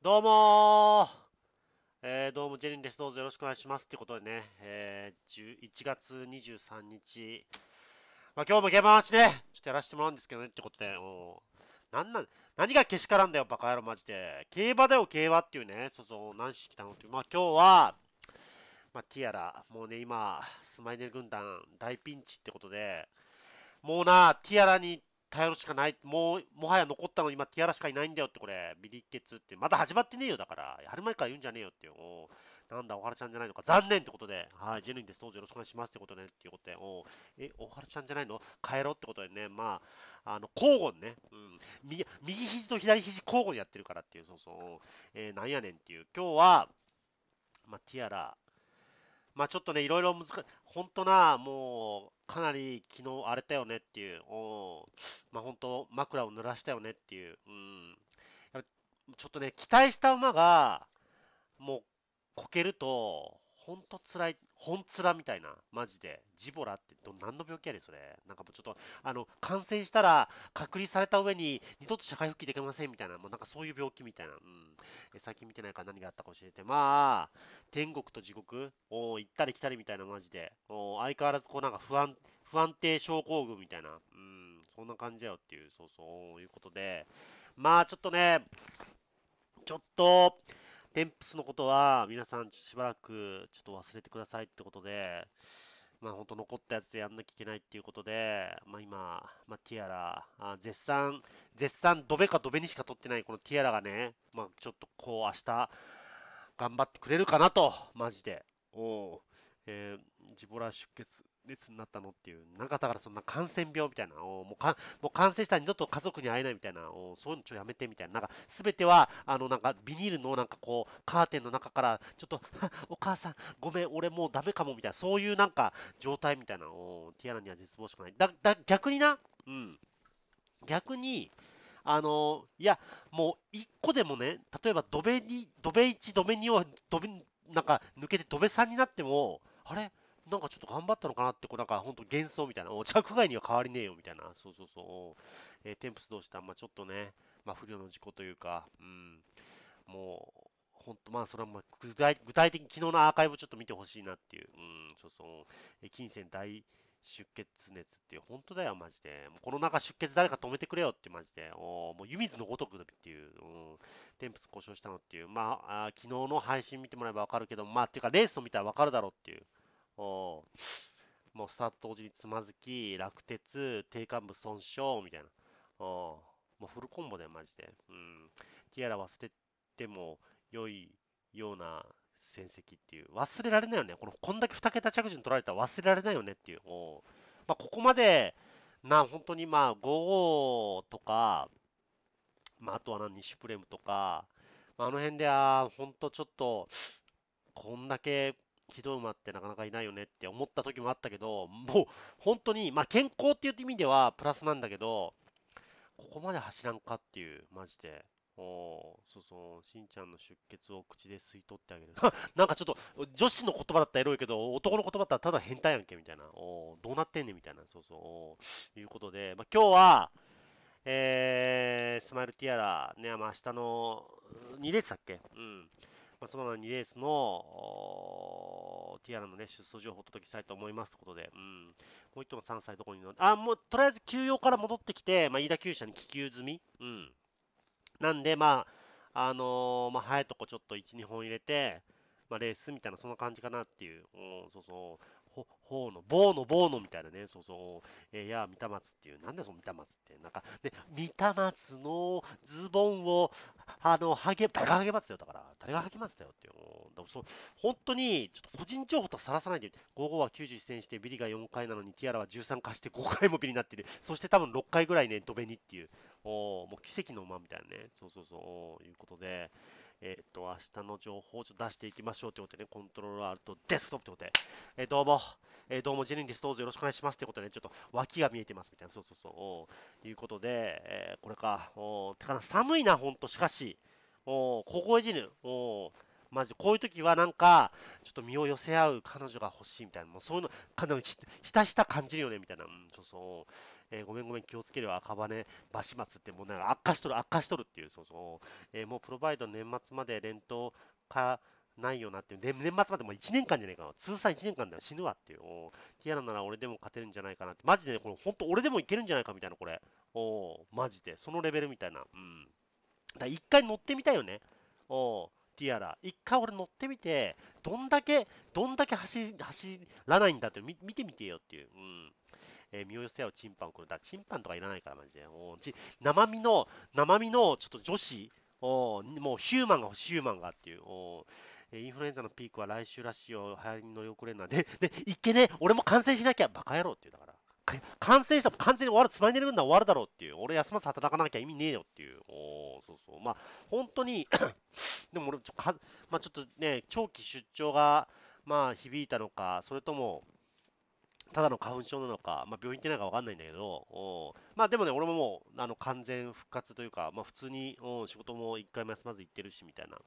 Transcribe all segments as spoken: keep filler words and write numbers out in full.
どうもー、えー、どうもジェリンです。どうぞよろしくお願いします。ってことでね、えー、いちがつにじゅうさんにち、まあ、今日もゲームマッチね、ちょっとやらせてもらうんですけどねってことで、もう、なんなん、何がけしからんだよ、バカ野郎、マジで。競馬だよ、競馬っていうね、そうそう、何しに来たのっていう。まあ、今日は、まあ、ティアラ、もうね、今、スマイネル軍団大ピンチってことで、もうな、ティアラに頼るしかない。もう、もはや残ったの今、ティアラしかいないんだよって、これ。ビリケツって。まだ始まってねえよ、だから。やる前から言うんじゃねえよってよ。おうなんだ、おはらちゃんじゃないのか。残念ってことで。はい、ジェヌインです。どうぞよろしくお願いしますってことね。っていうことで。おうえ、おはらちゃんじゃないの帰ろうってことでね。まあ、あの、交互にね。うん。右、右肘と左肘交互にやってるからっていう。そうそう。えーなんやねんっていう。今日は、まあ、ティアラ、まあちょっとね、いろいろ難しい。本当な、もう、かなり昨日荒れたよねっていう。おまあ本当、枕を濡らしたよねっていう。うん。やっぱちょっとね、期待した馬が、もう、こけると、ほんと辛い、ほんつらみたいな、マジで。ジボラってど、何の病気やねん、それ。なんかもうちょっと、あの、感染したら、隔離された上に、二度と社会復帰できませんみたいな、もうなんかそういう病気みたいな。うん。え最近見てないから何があったか教えて。まあ、天国と地獄を行ったり来たりみたいな、マジで。お相変わらず、こうなんか不安、不安定症候群みたいな。うん、そんな感じだよっていう、そうそう、いうことで。まあ、ちょっとね、ちょっと、テンプスのことは、皆さんしばらくちょっと忘れてくださいってことで、まあ本当残ったやつでやんなきゃいけないっていうことで、まあ今、まあティアラ、あ絶賛、絶賛ドベかドベにしか取ってないこのティアラがね、まあちょっとこう明日頑張ってくれるかなと、マジで。おう、えー、ジボラ出血熱になったのっていう、なんかだからそんな感染病みたいな、おうもうかもう感染したら二度と家族に会えないみたいな、おうそういうのちょっとやめてみたいな、なんかすべては、あのなんかビニールのなんかこう、カーテンの中から、ちょっと、お母さん、ごめん、俺もうダメかもみたいな、そういうなんか状態みたいな、おうティアラには絶望しかない。だ、だ、逆にな、うん、逆に、あのいや、もう一個でもね、例えばドベに、ドベいち、ドベにをドベ、なんか抜けてドベさんになっても、あれなんかちょっと頑張ったのかなって、こうなんか本当幻想みたいな、お着外には変わりねえよみたいな、そうそうそう、えーテンプス同士ってあんまちょっとね、まあ不慮の事故というか、うん、もう、本当まあそれはまあ具体具体的に昨日のアーカイブちょっと見てほしいなっていう、うん、そうそう、え金銭大出血熱っていう、本当だよ、マジで。もうこの中出血誰か止めてくれよって、マジで。おもう湯水のごとくっていう、うん、テンプス故障したのっていう、まあ、あ昨日の配信見てもらえばわかるけど、まあ、っていうか、レースを見たらわかるだろうっていう。おもうスタート同時につまずき、落鉄、低幹部損傷みたいな。おもうフルコンボだよ、マジで。うん。ティアラ忘れても良いような戦績っていう。忘れられないよね。この、こんだけに桁着順取られたら忘れられないよねっていう。おまあ、ここまで、な、本当にまあ、ごとか、まあ、あとは何、シュプレムとか、まあ、あの辺で、ああ、本当ちょっと、こんだけひどい馬ってなかなかいないよねって思った時もあったけど、もう本当に、まあ健康っていう意味ではプラスなんだけど、ここまで走らんかっていう、マジで。おーそうそう、しんちゃんの出血を口で吸い取ってあげる。なんかちょっと、女子の言葉だったらエロいけど、男の言葉だったらただ変態やんけ、みたいな。おーどうなってんねん、みたいな。そうそう、おーいうことで、まあ、今日は、えー、スマイルティアラ、ね、まあ、明日のにレースだっけうん。まあ、そのにレースのおーティアラのね、出走情報をお届けしたいと思いますということで、うん。もう一頭のさんさいどこにいるのあ、もう、とりあえず休養から戻ってきて、まあ、飯田厩舎に気球済み。うん。なんで、まあ、あのーまあ、早いとこちょっといち、にほん入れて、まあ、レースみたいな、そんな感じかなっていう、うん、そうそう、ほ、ほうの、棒の棒のみたいなね、そうそう、えー、いや、三田松っていう、なんだその三田松って、なんか、で、三田松のズボンを、あの、はげ、誰がはげますよ、だから、誰がはげますよっていう、うんでもそう、本当に、ちょっと個人情報とさらさないで、ごじゅうごはきゅうじゅう戦して、ビリがよんかいなのに、ティアラはじゅうさん化してごかいもビリになってる、そして多分ろっかいぐらいね、ドベにっていう、おーもう奇跡の馬みたいなね。そうそうそう。いうことで、えっと、明日の情報をちょっと出していきましょうということでね、コントローラーとデスクトップということで、えーどうも、えーどうも、ジェニンです。どうぞよろしくお願いしますということでね、ちょっと脇が見えてますみたいな、そうそうそう。おーいうことで、えーこれか。おーてかな、寒いな、ほんと、しかし。おー凍え死ぬ。おーマジで、こういう時はなんか、ちょっと身を寄せ合う彼女が欲しいみたいな、もうそういうの、かなりひひたひた感じるよねみたいな、うん、そうそう、えーごめんごめん、気をつけるよ、赤羽、バシマツってもうなんか悪化しとる、悪化しとるっていう、そうそう、えーもうプロバイド年末まで連投かないよなっていう、で年末までもういちねんかんじゃないかな、通算いちねんかんだよ、死ぬわっていう、おーティアラなら俺でも勝てるんじゃないかなって、マジでね、これ、本当、俺でもいけるんじゃないかみたいな、これ、おーマジで、そのレベルみたいな、うん。だ一回乗ってみたいよね。おティアラ。一回俺乗ってみて、どんだけ、どんだけ走走らないんだって見見てみてよっていう。うん。えー身を寄せ合うチンパンを送る。だチンパンとかいらないから、マジで。おち生身の、生身のちょっと女子、おもうヒューマンが欲しい、ヒューマンがっていう。おえーインフルエンザのピークは来週らしいよ。流行りに乗り遅れんな。で、で、いっけね俺も感染しなきゃ。バカ野郎っていう。だから。感染したら完全に終わる、つまいでる分は終わるだろうっていう、俺休まず働かなきゃ意味ねえよっていう、おーそうそう、まあ、本当にでも俺ちょか、まあ、ちょっとね、長期出張が、まあ、響いたのか、それとも、ただの花粉症なのか、まあ、病院行ってないか分かんないんだけど、おまあでもね、俺ももうあの完全復活というか、まあ、普通にお仕事も一回も休まず行ってるしみたいな、うん、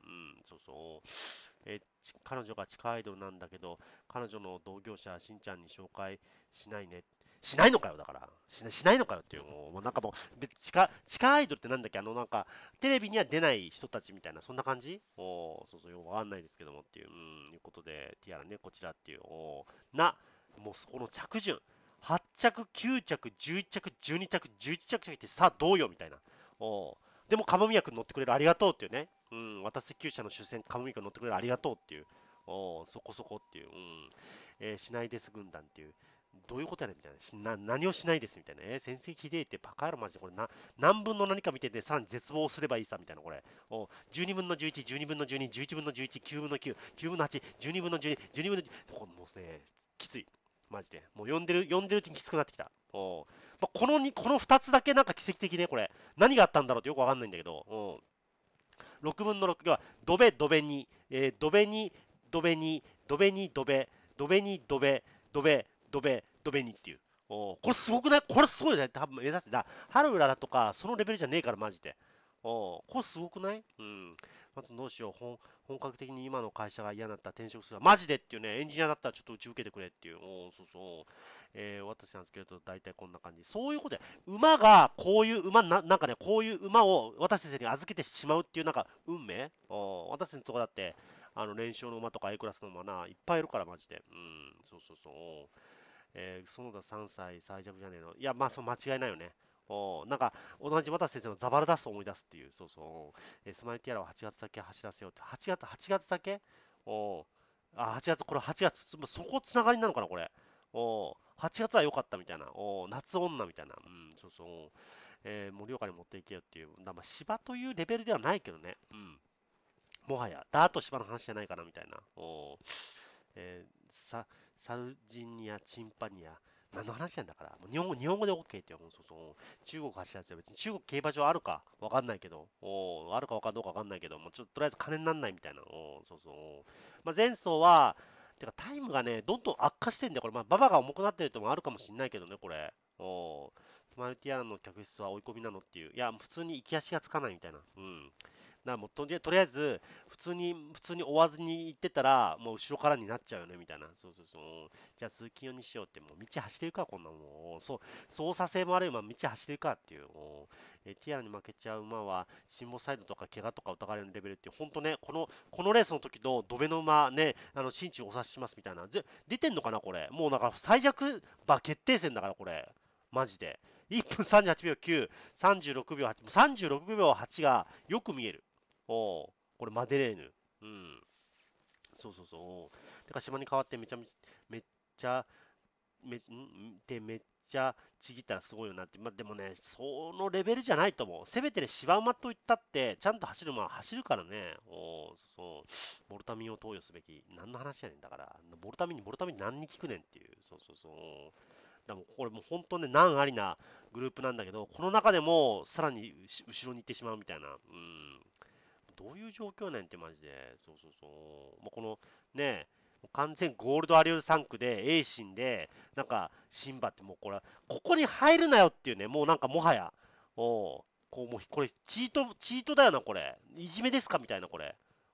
そうそう、えー彼女が地下アイドルなんだけど、彼女の同業者、しんちゃんに紹介しないね。しないのかよ、だから。しなしないのかよっていう、もうなんかもう、別地下、地下アイドルってなんだっけ、あのなんか、テレビには出ない人たちみたいな、そんな感じおそうそう、よくわかんないですけどもっていう、うん、いうことで、ティアラね、こちらっていう、おな、もうそこの着順、はち着、きゅう着、じゅういち着、じゅうに着、じゅういち着ってさあどうよみたいな。おでも、カモミヤ君乗ってくれるありがとうっていうね。うん、私、厩舎の主戦、カモミヤ君乗ってくれるありがとうっていう。おそこそこっていう。うん。えーしないです軍団っていう。どういうことやねんみたいな。しな何をしないですみたいな。えー、先生ひでえってバカ野郎マジでこれな、何分の何か見てて、さらに絶望すればいいさみたいなこれ。おじゅうにぶんのじゅういち、じゅうにぶんのじゅうに、じゅういちぶんのじゅういち、きゅうぶんのきゅう、きゅうぶんのはち、じゅうにぶんのじゅうに、じゅうにぶんのじゅうに、これもうね、きつい。マジで。もう読んでる、読んでるうちにきつくなってきた。おまあ、このに、このふたつだけなんか奇跡的ね、これ。何があったんだろうってよくわかんないんだけど、ろくぶんのろくは、ドベ、ドベに、えー、ドベに、ドベに、ドベに、ドベ、ドベに、ドベ、ドベ、ドベ、ドベにっていう。おこれすごくないこれすごいね。多分目指してだ。ハルウララとか、そのレベルじゃねえから、マジで。おこれすごくないうん。まずどうしよう。本本格的に今の会社が嫌になったら転職するわ。マジでっていうね。エンジニアだったらちょっとうち受けてくれっていう。おそうそう。えー、私なんですけれど、大体こんな感じ。そういうことで、馬がこういう馬な、なんかね、こういう馬を私先生に預けてしまうっていうなんか運命お私のとこだって、あの連勝の馬とか A クラスの馬な、いっぱいいるから、マジで。うん、そうそうそう。えー、園田さんさい最弱じゃねえの。いや、まあ、そう間違いないよね。おなんか、同じ私先生のザバルダスを思い出すっていう、そうそう。えースマイルティアラははちがつだけ走らせようって。はちがつ、はちがつだけおあ、はちがつ、これはちがつ、つそこつながりなのかな、これ。おはちがつは良かったみたいな。お夏女みたいな。うん、そうそう。えー、盛岡に持っていけよっていう。だまあ、芝というレベルではないけどね。うん。もはや、ダート芝の話じゃないかなみたいな。おえーササルジニア、チンパニア、何の話なんだから、もう日本語日本語で OK ってよ、もうそうそう、中国走らせよ、別に中国競馬場あるかわかんないけど、おあるかわかんどうかわかんないけど、もうちょっととりあえず金になんないみたいな、おそうそう、まあ、前走は、てかタイムがね、どんどん悪化してんだよ、これ、まあ、馬場が重くなってるともあるかもしんないけどね、これ。おスマイルティアラの客室は追い込みなのっていう、いや、普通に行き足がつかないみたいな、うん。なもうとりとりあえず、普通に、普通に追わずに行ってたら、もう後ろからになっちゃうよね、みたいな。そうそうそう。じゃあ通勤用にしようって、もう道走ってるか、こんなもん。そう、操作性もある馬、道走ってるかっていう。もうえティアラに負けちゃう馬は、心房サイドとか怪我とか疑われるレベルっていう、本当ね、この、このレースの時のドベの馬ね、あの、心中お察ししますみたいな。で出てんのかな、これ。もうなんか最弱馬決定戦だから、これ。マジで。いっぷんさんじゅうはちびょうきゅう、さんじゅうろくびょうはち、さんじゅうろくびょうはちがよく見える。おお、これマデレーヌ。うん。そうそうそう。てか島に変わってめちゃめちゃ、めっちゃ、め、んで、めっちゃちぎったらすごいよなって。まあ、でもね、そのレベルじゃないと思う。せめてね、芝馬といったって、ちゃんと走る馬は走るからね。おそうそう。ボルタミンを投与すべき。何の話やねんだから。ボルタミンに、ボルタミンに何に効くねんっていう。そうそうそう。だからもうこれもう本当ね、難ありなグループなんだけど、この中でもさらに後ろに行ってしまうみたいな。うん。どういう状況なんてマジで。そうそうそう。もうこのね、完全ゴールドアリオルさん区で、エイシンで、なんか、シンバってもうこれ、ここに入るなよっていうね、もうなんかもはや、おうこうもうこれ、チート、チートだよな、これ。いじめですかみたいな、これ。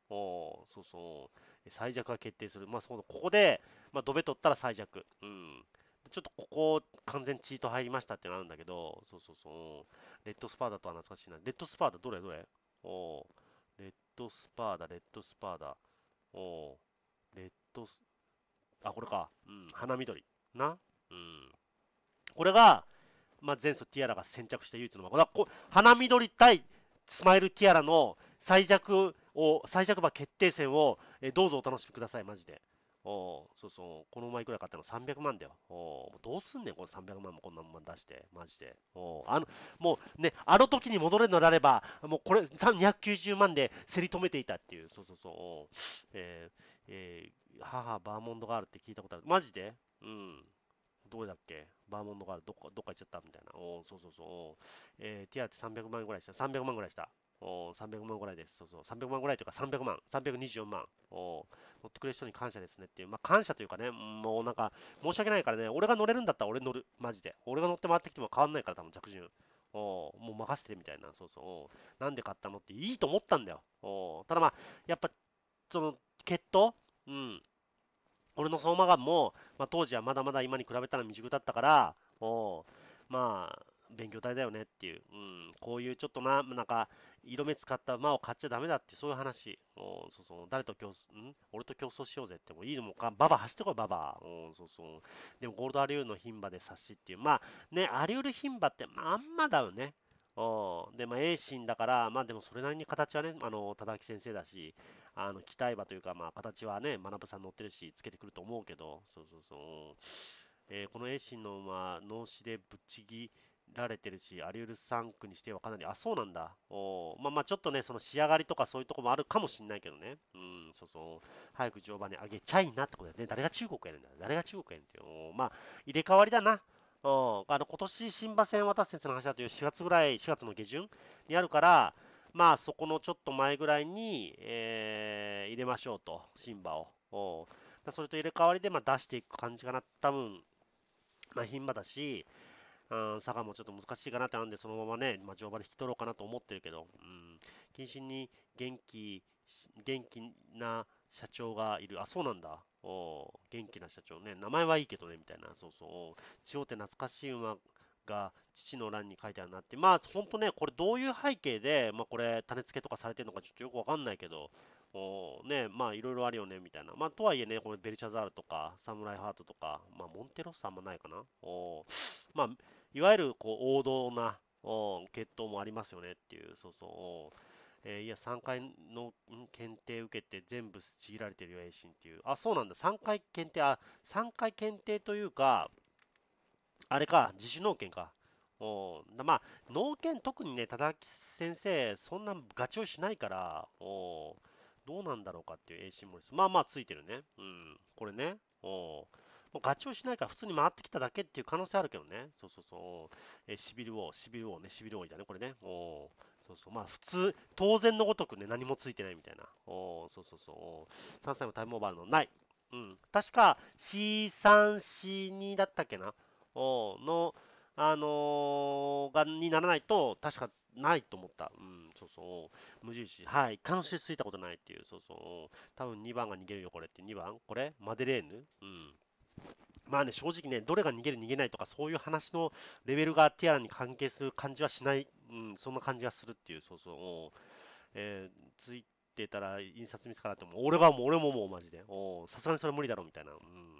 おーそうそう。最弱が決定する。まあ、そうここで、まあ、ドベ取ったら最弱。うん。ちょっとここ、完全チート入りましたってなるんだけど、そうそうそう。レッドスパーダとは懐かしいな。レッドスパーダ、どれどれおーレッドスパーダ、レッドスパーダ。おーレッドス、あ、これか。うん、花緑。な。うん。これが、まあ、前走ティアラが先着した唯一の馬。こ花緑対スマイルティアラの最弱を、最弱馬決定戦を、えどうぞお楽しみください、マジで。おそうそう、この馬いくら買ったのさんびゃくまんだよ。おどうすんねん、このさんびゃくまんもこんな馬出して、マジで。おあの、もうね、あの時に戻れるのであれば、もうこれ、にひゃくきゅうじゅうまんで競り止めていたっていう、そうそうそう、えーえー母、バーモンドがあるって聞いたことある。マジでうん。どれだっけバーモンドがどっか、どっか行っちゃったみたいな。おそうそうそう。おえー、ティアってさんびゃくまんぐらいした。さんびゃくまんぐらいした。おさんびゃくまんぐらいです。そうそう。さんびゃくまんぐらいというかさんびゃくまん。さんびゃくにじゅうよんまん。お乗ってくれる人に感謝ですねっていう。まあ、感謝というかね、もうなんか、申し訳ないからね、俺が乗れるんだったら俺乗る。マジで。俺が乗って回ってきても変わんないから、多分着順。おもう任せてみたいな。そうそう。おなんで買ったのっていいと思ったんだよ。おただまあ、やっぱ、その、決闘うん。俺の相馬眼も、まあ、当時はまだまだ今に比べたら未熟だったから、おまあ、勉強体だよねっていう、うん、こういうちょっとな、なんか、色目使った馬を買っちゃダメだって、そういう話。おそうそう、誰と競争、ん俺と競争しようぜって、もういいのもか、ババ走ってこい、ババ。おそうそう。でも、ゴールドアリュールの牝馬で差しっていう、まあ、ね、アリュール牝馬って、まあ、あんまだよね。おで、まあ、A 心だから、まあ、でもそれなりに形はね、あの、忠明先生だし、あの、期待馬というか、まあ、形はね、学さん乗ってるし、つけてくると思うけど、そうそうそう。えーこのエイシンの馬、脳死でぶっちぎられてるし、アリウルさん区にしてはかなり、あ、そうなんだ。おまあまあ、ちょっとね、その仕上がりとかそういうとこもあるかもしんないけどね。うん、そうそう。早く乗馬に上げちゃいなってことだよね。誰が中国やねんだ。誰が中国やねんっていう。おまあ、入れ替わりだな。うん、あの今年、新馬戦渡す先生の話だというしがつぐらい、しがつの下旬にあるから、まあ、そこのちょっと前ぐらいに、えー入れましょうと、新馬を。おだそれと入れ替わりで、まあ、出していく感じかな。多分、まあ、牝馬だし、うん、坂もちょっと難しいかなってなんで、そのままね、まあ、乗馬で引き取ろうかなと思ってるけど、うん、謹慎に元気、元気な社長がいる。あ、そうなんだ。お元気な社長ね。名前はいいけどね、みたいな。そうそう。地方って懐かしい馬が父の欄に書いてあるなって。まあ、本当ね、これどういう背景で、まあ、これ種付けとかされてるのかちょっとよくわかんないけど、おね、まあ、いろいろあるよね、みたいな。まあ、とはいえね、これベルチャザールとか、サムライハートとか、まあ、モンテロッサあんまないかな。おまあ、いわゆるこう王道なお血統もありますよねっていう、そうそう、おえーいや、さんかいのん検定受けて全部ちぎられてるよ、栄心っていう。あ、そうなんだ、さんかい検定、あ、さんかい検定というか、あれか、自主農研か。おだまあ、農研、特にね、忠木先生、そんなガチをしないから、おどうなんだろうかっていう栄心もです。まあまあ、ついてるね。うん、これね。おもうガチをしないから普通に回ってきただけっていう可能性あるけどね。そうそうそう。えー、シビル王、シビル王ね、シビル王いだね、これね。おそうそう。まあ普通、当然のごとくね、何もついてないみたいな。おそうそうそう。おさんさいもタイムオーバーあるのない。うん。確か シースリー、シーツー だったっけな。おの、あのーが、にならないと、確かないと思った。うん、そうそう。無印。はい。監視ついたことないっていう。そうそう。多分にばんが逃げるよ、これって。にばんこれマデレーヌうん。まあね、正直ね、どれが逃げる逃げないとか、そういう話のレベルがティアラに関係する感じはしない、うん、そんな感じがするっていう、そうそう、おうえーついてたら印刷ミスかなって思う。俺がもう、俺ももうマジで、おうさすがにそれ無理だろみたいな。うん、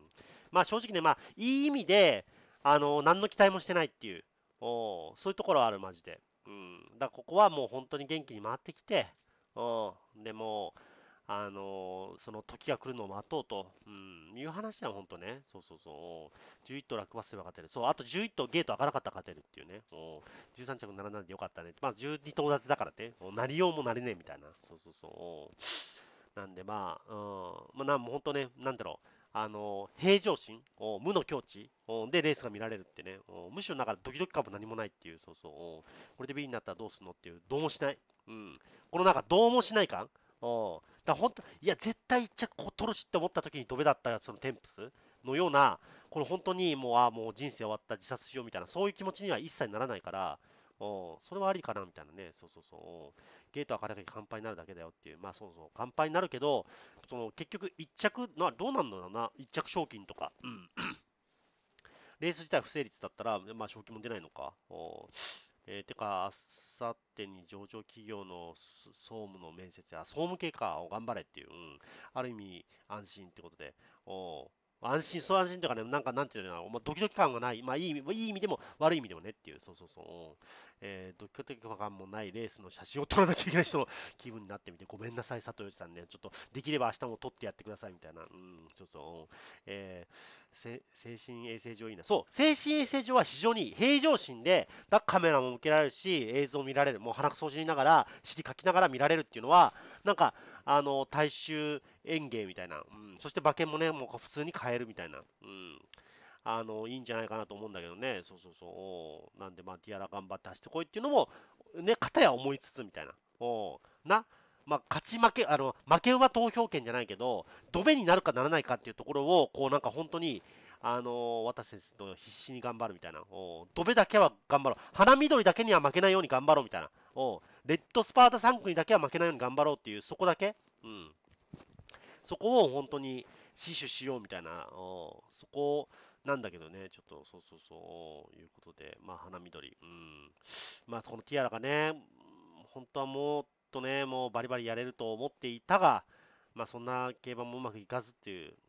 まあ正直ね、まあいい意味で、あの、何の期待もしてないっていう、おうそういうところはある、マジで。うん、だからここはもう本当に元気に回ってきて、おうでもあのーその時が来るのを待とうと、うん、いう話は本当ね。そうそうそう。じゅういっ頭落馬すれば勝てる。そう、あとじゅういっ頭ゲート開かなかったら勝てるっていうね。おじゅうさん着並んだんでよかったね。まあじゅうに頭立てだからね。おなりようもなれねえみたいな。そうそうそう。なんでまあ、うん、まあなんも本当ね、なんだろう。あのー平常心、お無の境地おでレースが見られるってね。おむしろなんかドキドキ感も何もないっていう。そうそう。おこれでビリになったらどうすんのっていう。どうもしない。うん。このなんかどうもしない感おだ本当、いや、絶対一着こう取るしって思った時にドベだったそのテンプスのような、この本当にもう、あもう人生終わった、自殺しようみたいな、そういう気持ちには一切ならないから、 おそれはありかなみたいなね。そうそうそう。おゲート開かなきゃ乾杯になるだけだよっていう。まあそうそう。乾杯になるけど、その結局一着、な、どうなんだろうな。一着賞金とか。うん。レース自体不成立だったら、まあ賞金も出ないのか。おえー、てか、あさってに上場企業の総務の面接や、総務系か、を頑張れっていう、うん、ある意味安心ってことで、お安心、そう安心というかね、なんかなんていうのかな、まあ、ドキドキ感がない、まあいい意味、いい意味でも悪い意味でもねっていう、そうそうそう、うんえー、ドキドキ感もないレースの写真を撮らなきゃいけない人の気分になってみて、ごめんなさい、佐藤さんね、ちょっとできれば明日も撮ってやってくださいみたいな、うん、そうそう、えーせ精神衛生上いいな。そう、精神衛生上は非常に平常心で、だカメラも向けられるし、映像を見られる、もう鼻くそをしながら、尻かきながら見られるっていうのは、なんか、あの、大衆演芸みたいな、うん、そして馬券もね、もう普通に買えるみたいな、うん、あの、いいんじゃないかなと思うんだけどね、そうそうそう、なんで、まあ、ティアラ頑張って走ってこいっていうのも、ね、片や思いつつみたいな、おな、まあ、勝ち負け、あの、負け馬投票権じゃないけど、ドベになるかならないかっていうところを、こう、なんか本当に、あの渡瀬先生と必死に頑張るみたいな。おドベだけは頑張ろう。花緑だけには負けないように頑張ろうみたいな。おレッドスパータさん区にだけは負けないように頑張ろうっていう、そこだけ。うん。そこを本当に死守しようみたいな。おそこなんだけどね、ちょっと、そうそうそう、いうことで、まあ、花緑。うん。まあ、このティアラがね、本当はもっとね、もうバリバリやれると思っていたが、まあそんな競馬もうまくいかずっていう、うん、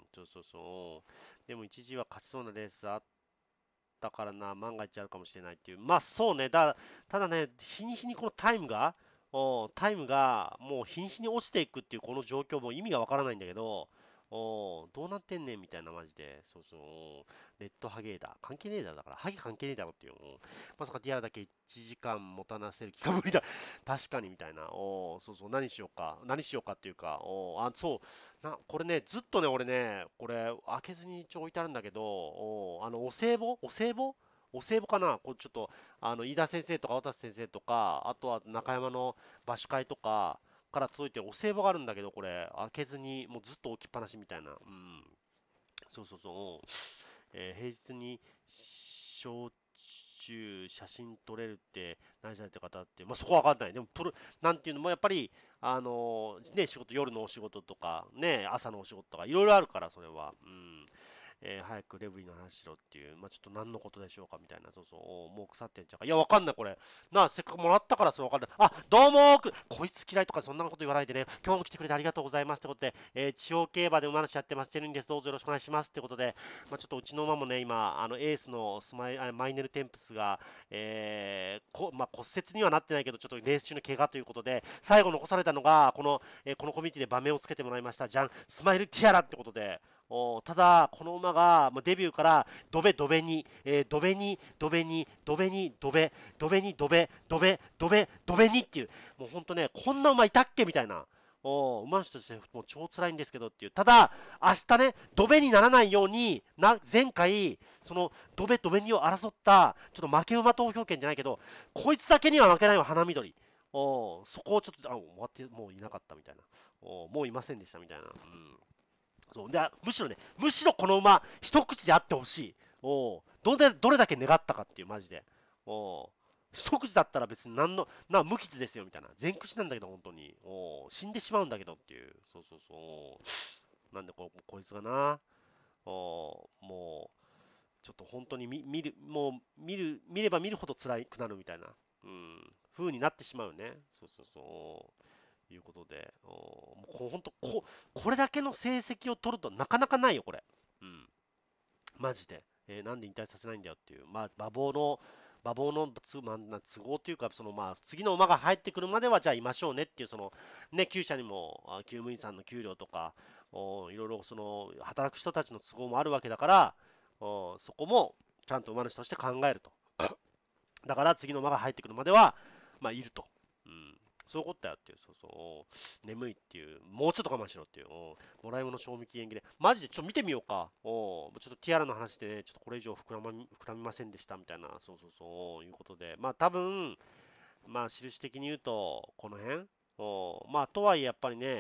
そうそうそう。でも一時は勝ちそうなレースあったからな、万が一あるかもしれないっていう。まあそうね、だ、ただね、日に日にこのタイムが、おタイムがもう日に日に落ちていくっていうこの状況も意味がわからないんだけど、おどうなってんねんみたいなマジで。そうそう。レッドハゲーだ。関係ねえだろ。だから、ハゲ関係ねえだろっていう。まさかティアラだけいちじかん持たなせる気が無理だ。確かにみたいな。おそうそう。何しようか。何しようかっていうか。おあ、そう。な、これね、ずっとね、俺ね、これ、開けずに一応置いてあるんだけど、おあの、お歳暮お歳暮お歳暮かなこれちょっと、あの、飯田先生とか渡瀬先生とか、あとは中山の馬主会とかから届いてるお歳暮があるんだけど、これ、開けずに、もうずっと置きっぱなしみたいな。うん。そうそうそう。えー平日に焼酎、写真撮れるって何されてる方って、まあ、そこは分かんない。でもプロ、なんていうのもやっぱり、あのーね、仕事、夜のお仕事とか、ね、朝のお仕事とか、いろいろあるから、それは。うん。えー早くレブリーの話しろっていう、まあ、ちょっと何のことでしょうかみたいな、そうそう、おもう腐ってんちゃうか。いや、わかんない、これ。なあ、せっかくもらったからそれわかんない。あ、どうもーく、こいつ嫌いとかそんなこと言わないでね、今日も来てくれてありがとうございますってことで、えー地方競馬で馬主やってます、チェルンです。どうぞよろしくお願いしますってことで、まあ、ちょっとうちの馬もね、今、あのエースのスマイあマイネルテンプスが、えーこまあ、骨折にはなってないけど、ちょっとレース中の怪我ということで、最後残されたのが、この、えーこのコミュニティで場面をつけてもらいました。じゃん、スマイルティアラってことで、おただ、この馬が、まあ、デビューからドベドベに、えードベに、ドベに、ドベに、ドベ、ドベに、ドベ、ドベ、ドベ、ドベにっていう、もう本当ね、こんな馬いたっけみたいな。お馬主としてもう超辛いんですけどっていう。ただ、明日ね、ドベにならないように、な、前回、その、ドベドベにを争った、ちょっと負け馬投票権じゃないけど、こいつだけには負けないわ、花緑。おそこをちょっと、あ、終わって、もういなかったみたいな。おもういませんでしたみたいな。うんそうでむしろね、むしろこの馬、一口であってほしい。おどれどれだけ願ったかっていう、マジで。お一口だったら別に何の、な、無傷ですよ、みたいな。全口なんだけど、本当に。お死んでしまうんだけどっていう。そうそうそう。なんでこ、こいつがな、おもう、ちょっと本当に見見る、もう見る、見れば見るほど辛くなるみたいな、うん、風になってしまうね。そうそうそう。いうことで、おもうこう本当こ、これだけの成績を取るとなかなかないよ、これ。うん。マジで。えーなんで引退させないんだよっていう。まあ、馬房の、馬房の都,、まあ、な都合というか、そのまあ、次の馬が入ってくるまでは、じゃあいましょうねっていう、その、ね、厩舎にも、あ厩務員さんの給料とか、おいろいろ、その、働く人たちの都合もあるわけだから、おそこも、ちゃんと馬主として考えると。だから、次の馬が入ってくるまでは、まあ、いると。うん。そういうことだよっていう、そうそう、眠いっていう、もうちょっと我慢しろっていう、おもらい物賞味期限切れ。マジでちょっと見てみようか。おちょっとティアラの話でね、ちょっとこれ以上膨らま膨らみませんでしたみたいな、そうそうそう、いうことで。まあ多分、まあ印的に言うと、この辺おまあとはいえやっぱりね、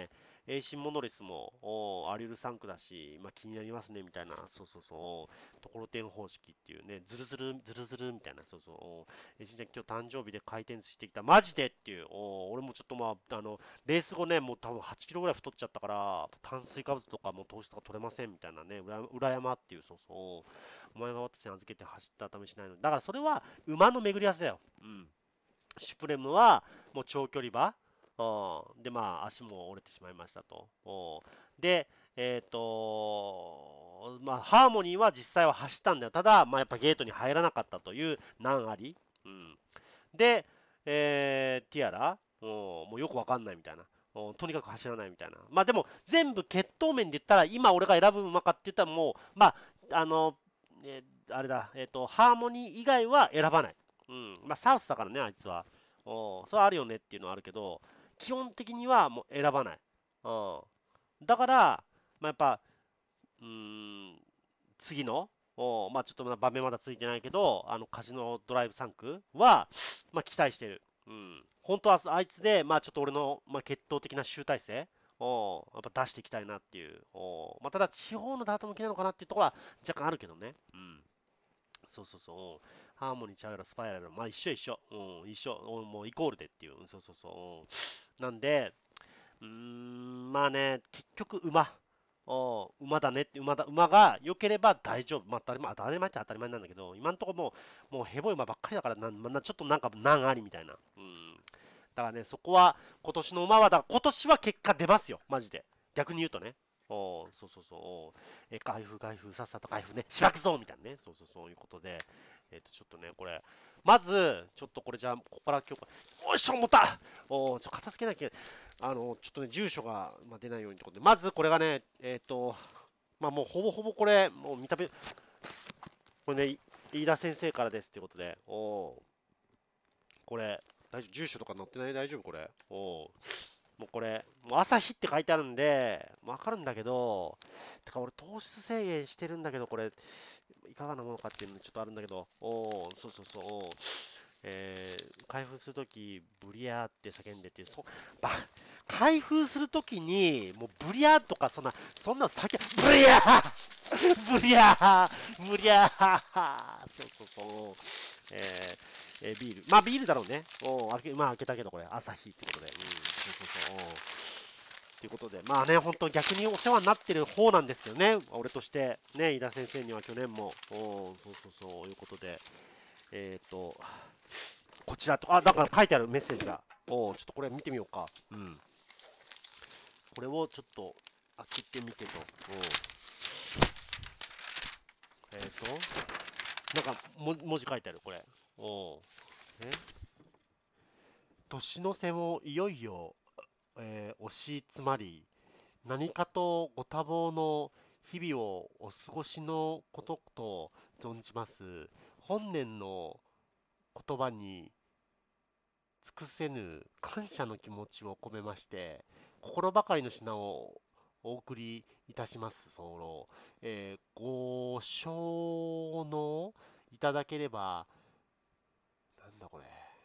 エーシー モノレスも、おーアリュルさん区だし、まあ、気になりますね、みたいな、そうそうそう、ところてん方式っていうね、ずるずる、ずるずるみたいな、そうそう、おーえーしんちゃん、今日誕生日で回転寿司してきた、マジでっていう、おー俺もちょっとまあ、あの、レース後ね、もう多分はちキロぐらい太っちゃったから、炭水化物とかも糖質とか取れませんみたいなね、裏裏山っていう、そうそう、お前が私に預けて走ったためしないのに、だからそれは馬の巡り合わせだよ。うん。シュプレムはもう長距離馬。うん、で、まあ、足も折れてしまいましたと。うん、で、えっ、と、まあ、ハーモニーは実際は走ったんだよ。ただ、まあ、やっぱゲートに入らなかったという難あり。うん、で、えーティアラ、うん、もうよくわかんないみたいな。うん、とにかく走らないみたいな。まあでも、全部血統面で言ったら、今俺が選ぶ馬かって言ったらもう、まあ、あの、えーあれだ、えっ、と、ハーモニー以外は選ばない。うん。まあ、サウスだからね、あいつは。うん。それはあるよねっていうのはあるけど、基本的にはもう選ばない。うん。だから、まあ、やっぱ、うーん、次の、おまあ、ちょっとまだ場面まだついてないけど、あのカジノドライブさん区は、まあ、期待してる。うん。本当はあいつで、まあ、ちょっと俺の、まあ、血統的な集大成をやっぱ出していきたいなっていう。おまあ、ただ、地方のダート向きなのかなっていうところは若干あるけどね。うん。そうそうそう。ハーモニー、チャウラ、スパイラル、まあ一緒一緒。うん、一緒。うんもうイコールでっていう。うんそうそうそう。うんなんで、うーん、まあね、結局馬。お馬だねって、馬だ、馬が良ければ大丈夫。まあ、当たり前、当たり前っちゃ当たり前なんだけど、今んとこもう、もうヘボい馬ばっかりだからな、なちょっとなんか難ありみたいな。うん。だからね、そこは、今年の馬は、だから今年は結果出ますよ、マジで。逆に言うとね。おーそうそうそう。おーえ、開封、開封、さっさと開封ね。しばくぞみたいなね。そうそうそういうことで。えっ、と、ちょっとね、これ。まず、ちょっとこれじゃあ、ここから今日、おいしょ、重たおーちょっと片付けなきゃ。あの、ちょっとね、住所が、まあ、出ないようにってことで。まず、これがね、えっ、と、まあ、もうほぼほぼこれ、もう見た目、これね、飯田先生からですってことで。おーこれ、大丈夫住所とか載ってない大丈夫これおーもうこれ、もう朝日って書いてあるんで、わかるんだけど、てか俺糖質制限してるんだけど、これ、いかがなものかっていうのちょっとあるんだけど、おー、そうそうそう、おーえー、開封するとき、ブリアーって叫んでて、そ、ば、開封するときに、もうブリアーとか、そんな、そんなの叫ブリアーブリアーブリアーそうそうそう、えーえービール。まあビールだろうね。お開け、まあ開けたけどこれ、朝日ってことで。うん、そうそうそう。ということで、まあね、本当逆にお世話になってる方なんですけどね、俺として、ね、井田先生には去年も、おそうそうそう、いうことで、えっ、ー、と、こちらと、あ、だから書いてあるメッセージが、おちょっとこれ見てみようか。うん。これをちょっと開けてみてと。おえっ、ー、と、なんかも文字書いてある、これ。おえ年の瀬もいよいよ、えー、押し詰まり、何かとご多忙の日々をお過ごしのことと存じます。本年の言葉に尽くせぬ感謝の気持ちを込めまして、心ばかりの品をお送りいたします。その、えーご承納いただければ、なんだこれ、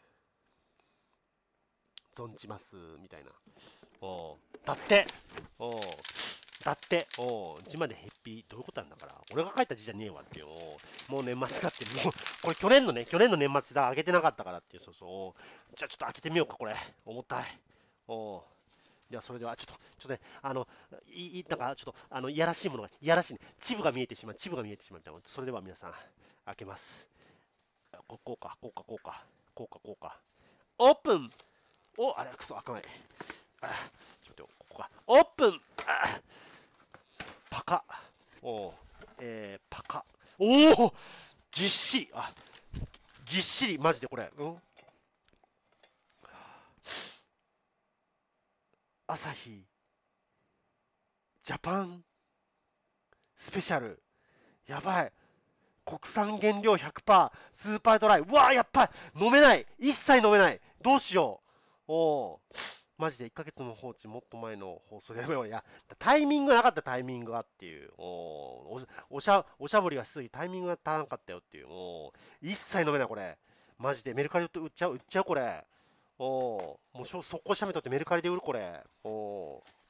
存じます、みたいな。おうだって、おうだって、おう字までへっぴ、どういうことなんだから、俺が書いた字じゃねえわっていう、おうもう年末だって、もう、これ去年のね、去年の年末だ、開けてなかったからっていう、そうそう、おうじゃあちょっと開けてみようか、これ、重たい。おうでは、それでは、ちょっと、ちょっとね、あの、いい、なんか、ちょっと、あの、いやらしいものが、いやらしいね、チブが見えてしまう、チブが見えてしまうみたいな。それでは皆さん、開けます。ここうか、こうか、こうか、こうか、こうか。オープンお、あれ、くそ、開かない。あちょっと待ってよ、ここか。オープンあパカ。おえー、パカ。おおぎっしり。あ、ぎっしり、マジでこれ。うん朝日、ジャパン、スペシャル。やばい。国産原料ひゃくパーセント、スーパードライ。うわー、やっぱり飲めない。一切飲めない。どうしよう。おおマジでいっかげつの放置、もっと前の放送でもいや、タイミングがなかったタイミングがっていう、おおおしゃおしゃぶりがしすぎタイミングが足らなかったよっていう、お一切飲めないこれ。マジでメルカリで売っちゃう、売っちゃうこれ。おもうしょ速攻写メ撮ってメルカリで売るこれ。お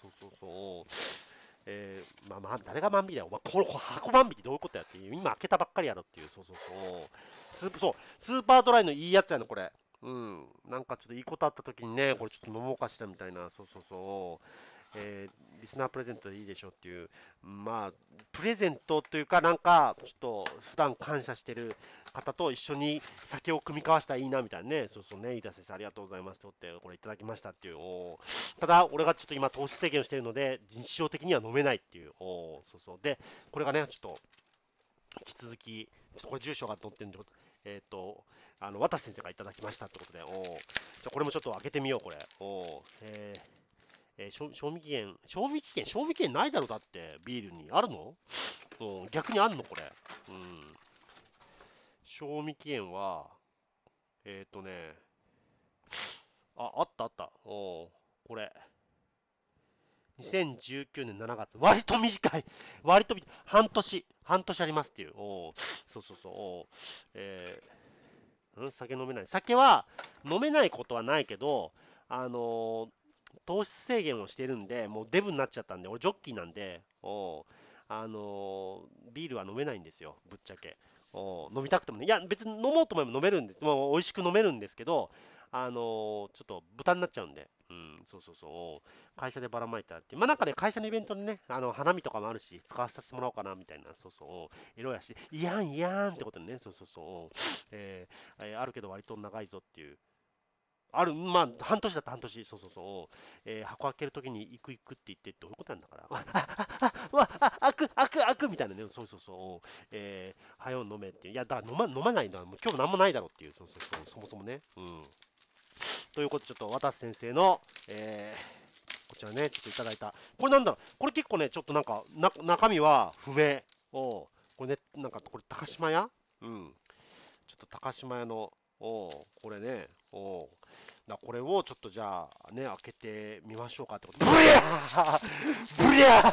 そうそうそう。えー、まあ、まあ、誰が万引きだよ。お前、この箱万引きどういうことやっていう。今開けたばっかりやろっていう。そうそうそう。スープ、そう、スーパードライのいいやつやの、これ。うん。なんかちょっといいことあった時にね、これちょっと飲もうかしらみたいな。そうそうそう。えーリスナープレゼントでいいでしょっていう、まあ、プレゼントというか、なんか、ちょっと普段感謝してる方と一緒に酒を組み交わしたらいいなみたいなね、そうそうね、飯田先生、ありがとうございますって、これいただきましたっていう、おただ、俺がちょっと今、糖質制限をしているので、日常的には飲めないっていう、おそうそう、で、これがね、ちょっと引き続き、ちょっとこれ、住所が載ってるんで、えっ、ー、と、あの、渡瀬先生がいただきましたってことで、おじゃこれもちょっと開けてみよう、これ。おえーえー、賞賞味期限、賞味期限、賞味期限ないだろ、だって、ビールに。あるの？うん、逆にあんのこれ。うん。賞味期限は、えっ、ー、とね、あ、あったあった。おこれ。にせんじゅうきゅうねんしちがつ。割と短い。割と短い。半年。半年ありますっていう。おそうそうそう。おえー、ん酒飲めない。酒は飲めないことはないけど、あのー糖質制限をしてるんで、もうデブになっちゃったんで、俺ジョッキーなんで、おあのービールは飲めないんですよ、ぶっちゃけ。お飲みたくてもね、いや、別に飲もうと思えば飲めるんです、もう美味しく飲めるんですけど、あのーちょっと豚になっちゃうんで、うん、そうそうそう、お会社でばらまいたって、まあなんかね、会社のイベントでね、あの花見とかもあるし、使わせてもらおうかなみたいな、そうそう、お色やし、いやんいやんってことでね、そうそうそう、おえーえーあるけど割と長いぞっていう。ある、まあ、半年だった半年、そうそうそう、えー箱開けるときに行く行くって言ってどういうことなんだから、あ、あ、あ、あ、わあ、開く、開く、開くみたいなね、そうそうそう、えー、はよ飲めっていう、いや、だから飲ま、飲まないのは、もう今日なんもないだろうっていう、そうそうそう、そもそもね、うん。ということで、ちょっと渡瀬先生の、えー、こちらね、ちょっといただいた、これなんだろう、これ結構ね、ちょっとなんか、な中身は不明、おこれね、なんか、これ高島屋うん、ちょっと高島屋の、おこれね、おだこれをちょっとじゃあね、開けてみましょうかってこと。ブリャーブリャ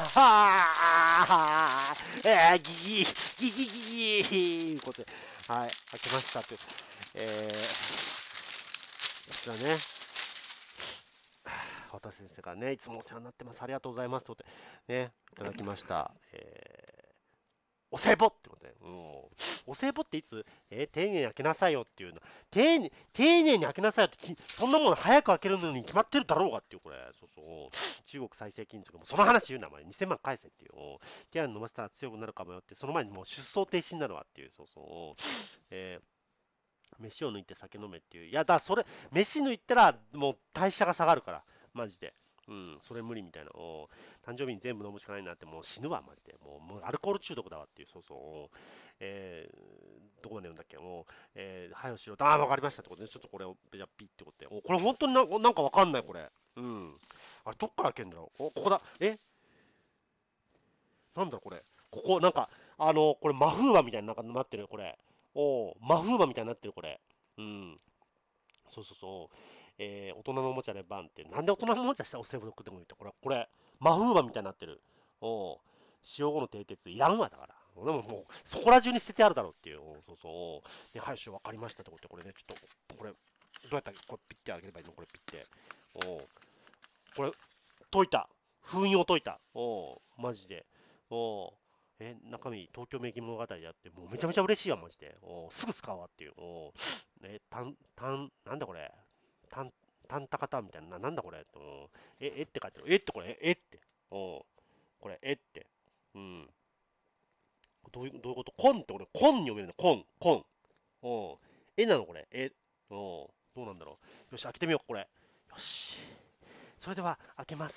ーえー、ギギギギギギーいうことで、はい、開けましたという、えー、こちらね、渡先生がね、いつもお世話になってます。ありがとうございます。とね、いただきました。えーお歳暮ってことで、うん、お歳暮っていつ、えー丁寧に開けなさいよっていうの。丁寧丁寧に開けなさいよってき、そんなもの早く開けるのに決まってるだろうがっていう、これ。そうそう。中国再生金属も、その話言うな、お前。にせんまん返せっていう。ティアラ飲ませたら強くなるかもよって、その前にもう出走停止になるわっていう。そうそう。えー、飯を抜いて酒飲めっていう。いや、だ、それ、飯抜いたら、もう代謝が下がるから。マジで。うん、それ無理みたいな。お誕生日に全部飲むしかないなって、もう死ぬわ、マジで。もう、もうアルコール中毒だわっていう、そうそう。えー、どこまで言うんだっけ、もう、えー、はよしろと、あー、わかりましたってことで、ちょっとこれを、じゃあピッってことで。おこれ本当にな、なんかわかんない、これ。うん。あれ、どっから開けんだろうお、ここだ。えなんだこれ。ここ、なんか、あの、これ、マフーバみたいになんかなってるよ、これ。おマフーバみたいになってる、これ。うん。そうそうそう。えー、大人のおもちゃでバンって、なんで大人のおもちゃしたらお歳暮でもいいって、これ、これ、マフーバみたいになってる。おう使用後の蹄鉄いらんわ、だから。でももう、そこら中に捨ててあるだろうっていう。おうそうそう。で、はい、しわかりましたってことで、これね、ちょっと、これ、どうやったらこれピッてあげればいいのこれピッて。おうこれ、解いた。封印を解いた。おうマジで。おうえ、中身、東京名義物語であって、もうめちゃめちゃ嬉しいわ、マジで。おうすぐ使うわっていう。おうえ、たん、たん、なんだこれ。たん、たんたかたんみたいな、なんだこれ。おうえ、えって書いてる。えってこれ、えって。おうこれ、えって。うん。どういう、どういうことコンって俺、コンに読めるの。コン、コン。おうえなのこれ。え。おうどうなんだろう。よし、開けてみよう、これ。よし。それでは、開けます。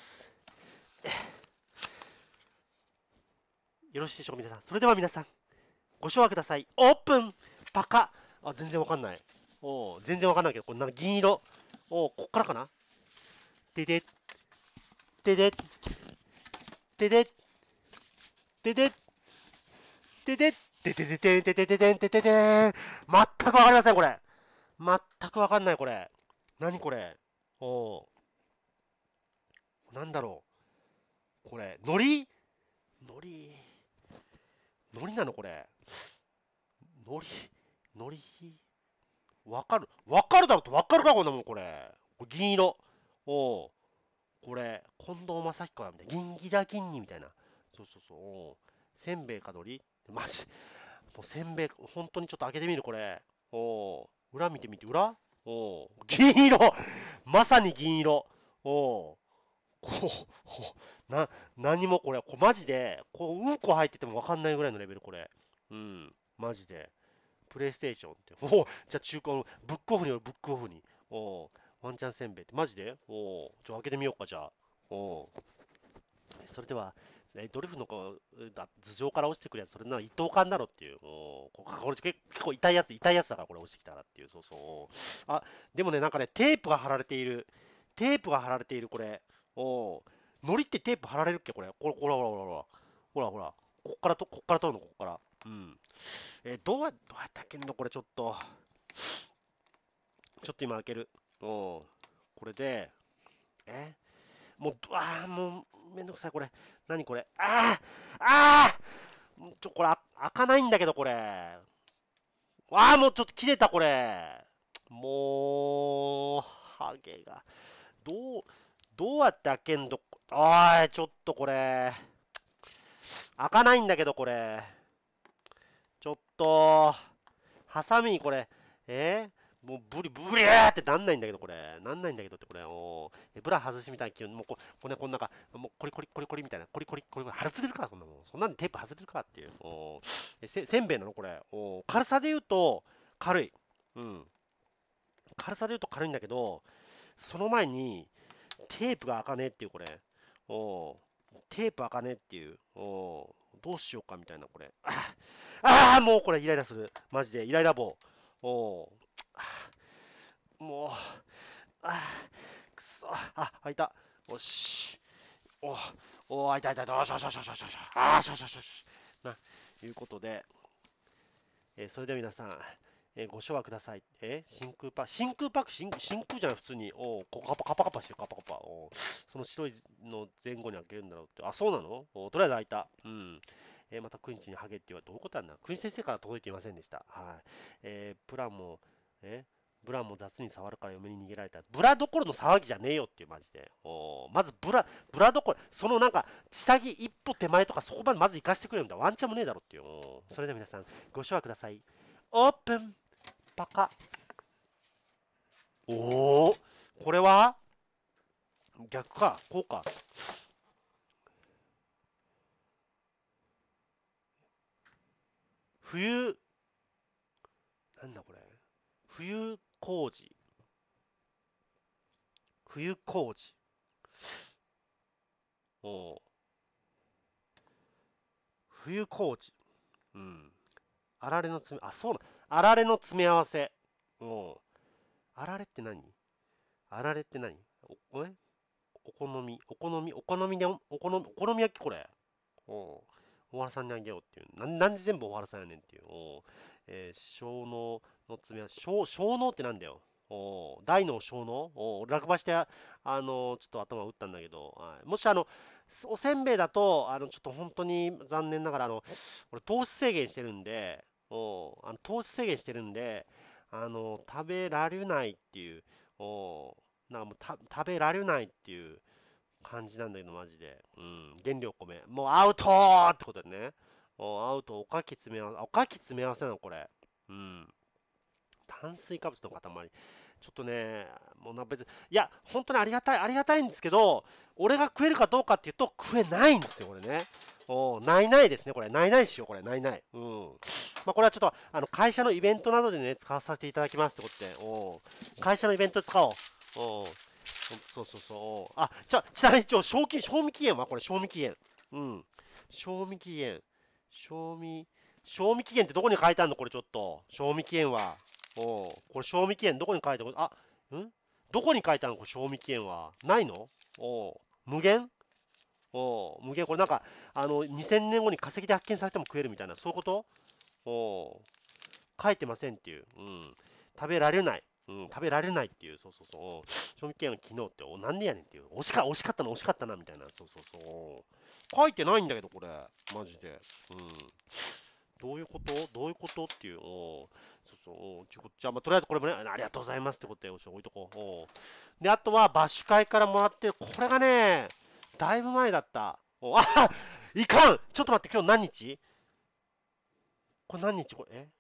よろしいでしょうか、皆さん。それでは皆さん、ご唱和ください。オープンパカあ、全然わかんない。お全然わかんないけど、これなんか銀色。おこっからかなでで、でで、でで、でで、でで、ででででででででででで全くわかりません、これ。全くわかんない、これ。何これおなんだろう。これ、のりのりのりなのこれ。のりのりわかるわかるだろってわかるかこんなもん、これ。これ銀色。おうこれ、近藤正彦だみたいな。銀ギラ銀にみたいな。そうそうそう。おうせんべいかどりマジ。もうせんべい、本当にちょっと開けてみる、これ。おう裏見てみて、裏おう銀色まさに銀色おうこう、な、何もこれ、これマジで、こう、うんこ入っててもわかんないぐらいのレベル、これ。うん、マジで。プレイステーションって。おうじゃあ中古、ブックオフによるブックオフに。おうワンチャンせんべいって、マジでおうちょ、開けてみようか、じゃあ。おうそれでは、えドリフのこうだ頭上から落ちてくるやつ、それなら一等間だろっていう。おうここれ結構痛いやつ、痛いやつだから、これ落ちてきたらっていう。そうそう。あ、でもね、なんかね、テープが貼られている。テープが貼られている、これ。おうのりってテープ貼られるっけ、これ。ほらほらほらほらほら。ほらほら。こっからと、こっから取るの、こっから。うん。えーどうや、どうやったっけんの、これちょっと。ちょっと今開ける。おうこれで、えもう、ああ、もう、めんどくさい、これ。何これ。ああああちょ、これ、あ開かないんだけど、これ。わあ、もうちょっと切れた、これ。もう、ハゲが。どう、どうやって開けんのおい、ちょっとこれ。開かないんだけど、これ。ちょっと、ハサミ、これ。えーもうブリ、ブリーってなんないんだけど、これ。なんないんだけどって、これ。おーえブラ外しみたいな気分。もうこ、こんな、こんなんか、もうコリコリコリコリみたいな。コリコリコリコリ。外れるか、こんなもん。そんなんでテープ外れるかっていう。おーえせ、せんべいなのこれ。おー軽さで言うと、軽い。うん。軽さで言うと軽いんだけど、その前に、テープが開かねえっていう、これ。おーテープ開かねえっていう。おーどうしようかみたいな、これ。ああー、もうこれイライラする。マジで、イライラ棒。おーあーもう、あーくそ。あ、開いた。よし。おおー、開いた開いた。よしよしよしよしよしよし。あーしよしよしよし。な、いうことで、えーそれでは皆さん、えーご唱和ください。え真空パック、真空パック、真真空じゃない、普通に。おーこカパカパカパしてる、カパカパ。おーその白いの前後に開けるんだろうって。あ、そうなのおーとりあえず開いた。うん。えーまたクインチにハゲって言われて、どういうことなんだクイン先生から届いていませんでした。はい。えープランも、えブラも雑に触るから嫁に逃げられた。ブラどころの騒ぎじゃねえよっていう、マジで。おーまずブラ、ブラどころ、そのなんか、下着一歩手前とかそこまでまず行かしてくれるんだ。ワンチャンもねえだろっていう。おーそれでは皆さん、ご唱和ください。オープンパカ。おお、これは逆か、こうか。冬、なんだこれ。冬工事。冬工事。おお、冬工事。うん。あられの詰め、あ、そうな。あられの詰め合わせ。おお。あられって何あられって何お、えお好み、お好み、お好みで、お好み、お好み焼きこれ。おお。大原さんにあげようっていう。なんなんで全部大原さんやねんっていう。おうえー、小脳の詰め合わせ。小、小脳ってなんだよ。おう大脳小脳おう落馬して、あのちょっと頭打ったんだけど、はい、もしあの、おせんべいだと、あの、ちょっと本当に残念ながら、あの、俺糖質制限してるんで、おうあの糖質制限してるんで、あの、食べられないっていう、おうなんかもうた食べられないっていう、感じなんだけど、マジで。うん。原料米。もうアウトーってことでね。もうアウト、おかき詰め合わせ、おかき詰め合わせなの、これ。うん。炭水化物の塊。ちょっとね、もうな、別に、いや、本当にありがたい、ありがたいんですけど、俺が食えるかどうかっていうと、食えないんですよ、これね。おーないないですね、これ。ないないしよう、これ。ないない。うん。まあ、これはちょっと、あの、会社のイベントなどでね、使わさせていただきますってことで、おー会社のイベントで使おう。おーそうそうそう。あ、じゃあ、ちなみに一応、賞金、賞味期限はこれ、賞味期限。うん。賞味期限。賞味、賞味期限ってどこに書いてあるのこれちょっと。賞味期限は。おうこれ賞味期限どこに書いてあるあ、んどこに書いてあるのこれ賞味期限は。ないのおう無限おう無限これなんか、あの、にせんねんごに化石で発見されても食えるみたいな、そういうことおう書いてませんっていう。うん。食べられない。うん、食べられないっていう、そうそうそう。賞味期限は昨日って、お、なんでやねんっていう。惜しか、惜しかったの、惜しかったな、みたいな。そうそうそう。書いてないんだけど、これ。マジで。うん。どういうことどういうことっていう。おそうそう。おうちょじゃあ、まあ、とりあえずこれもね、ありがとうございますってことで、よし、置いとこう。おうで、あとは、バッシュ会からもらってる、これがね、だいぶ前だった。おうあいかんちょっと待って、今日何日これ何日これ、え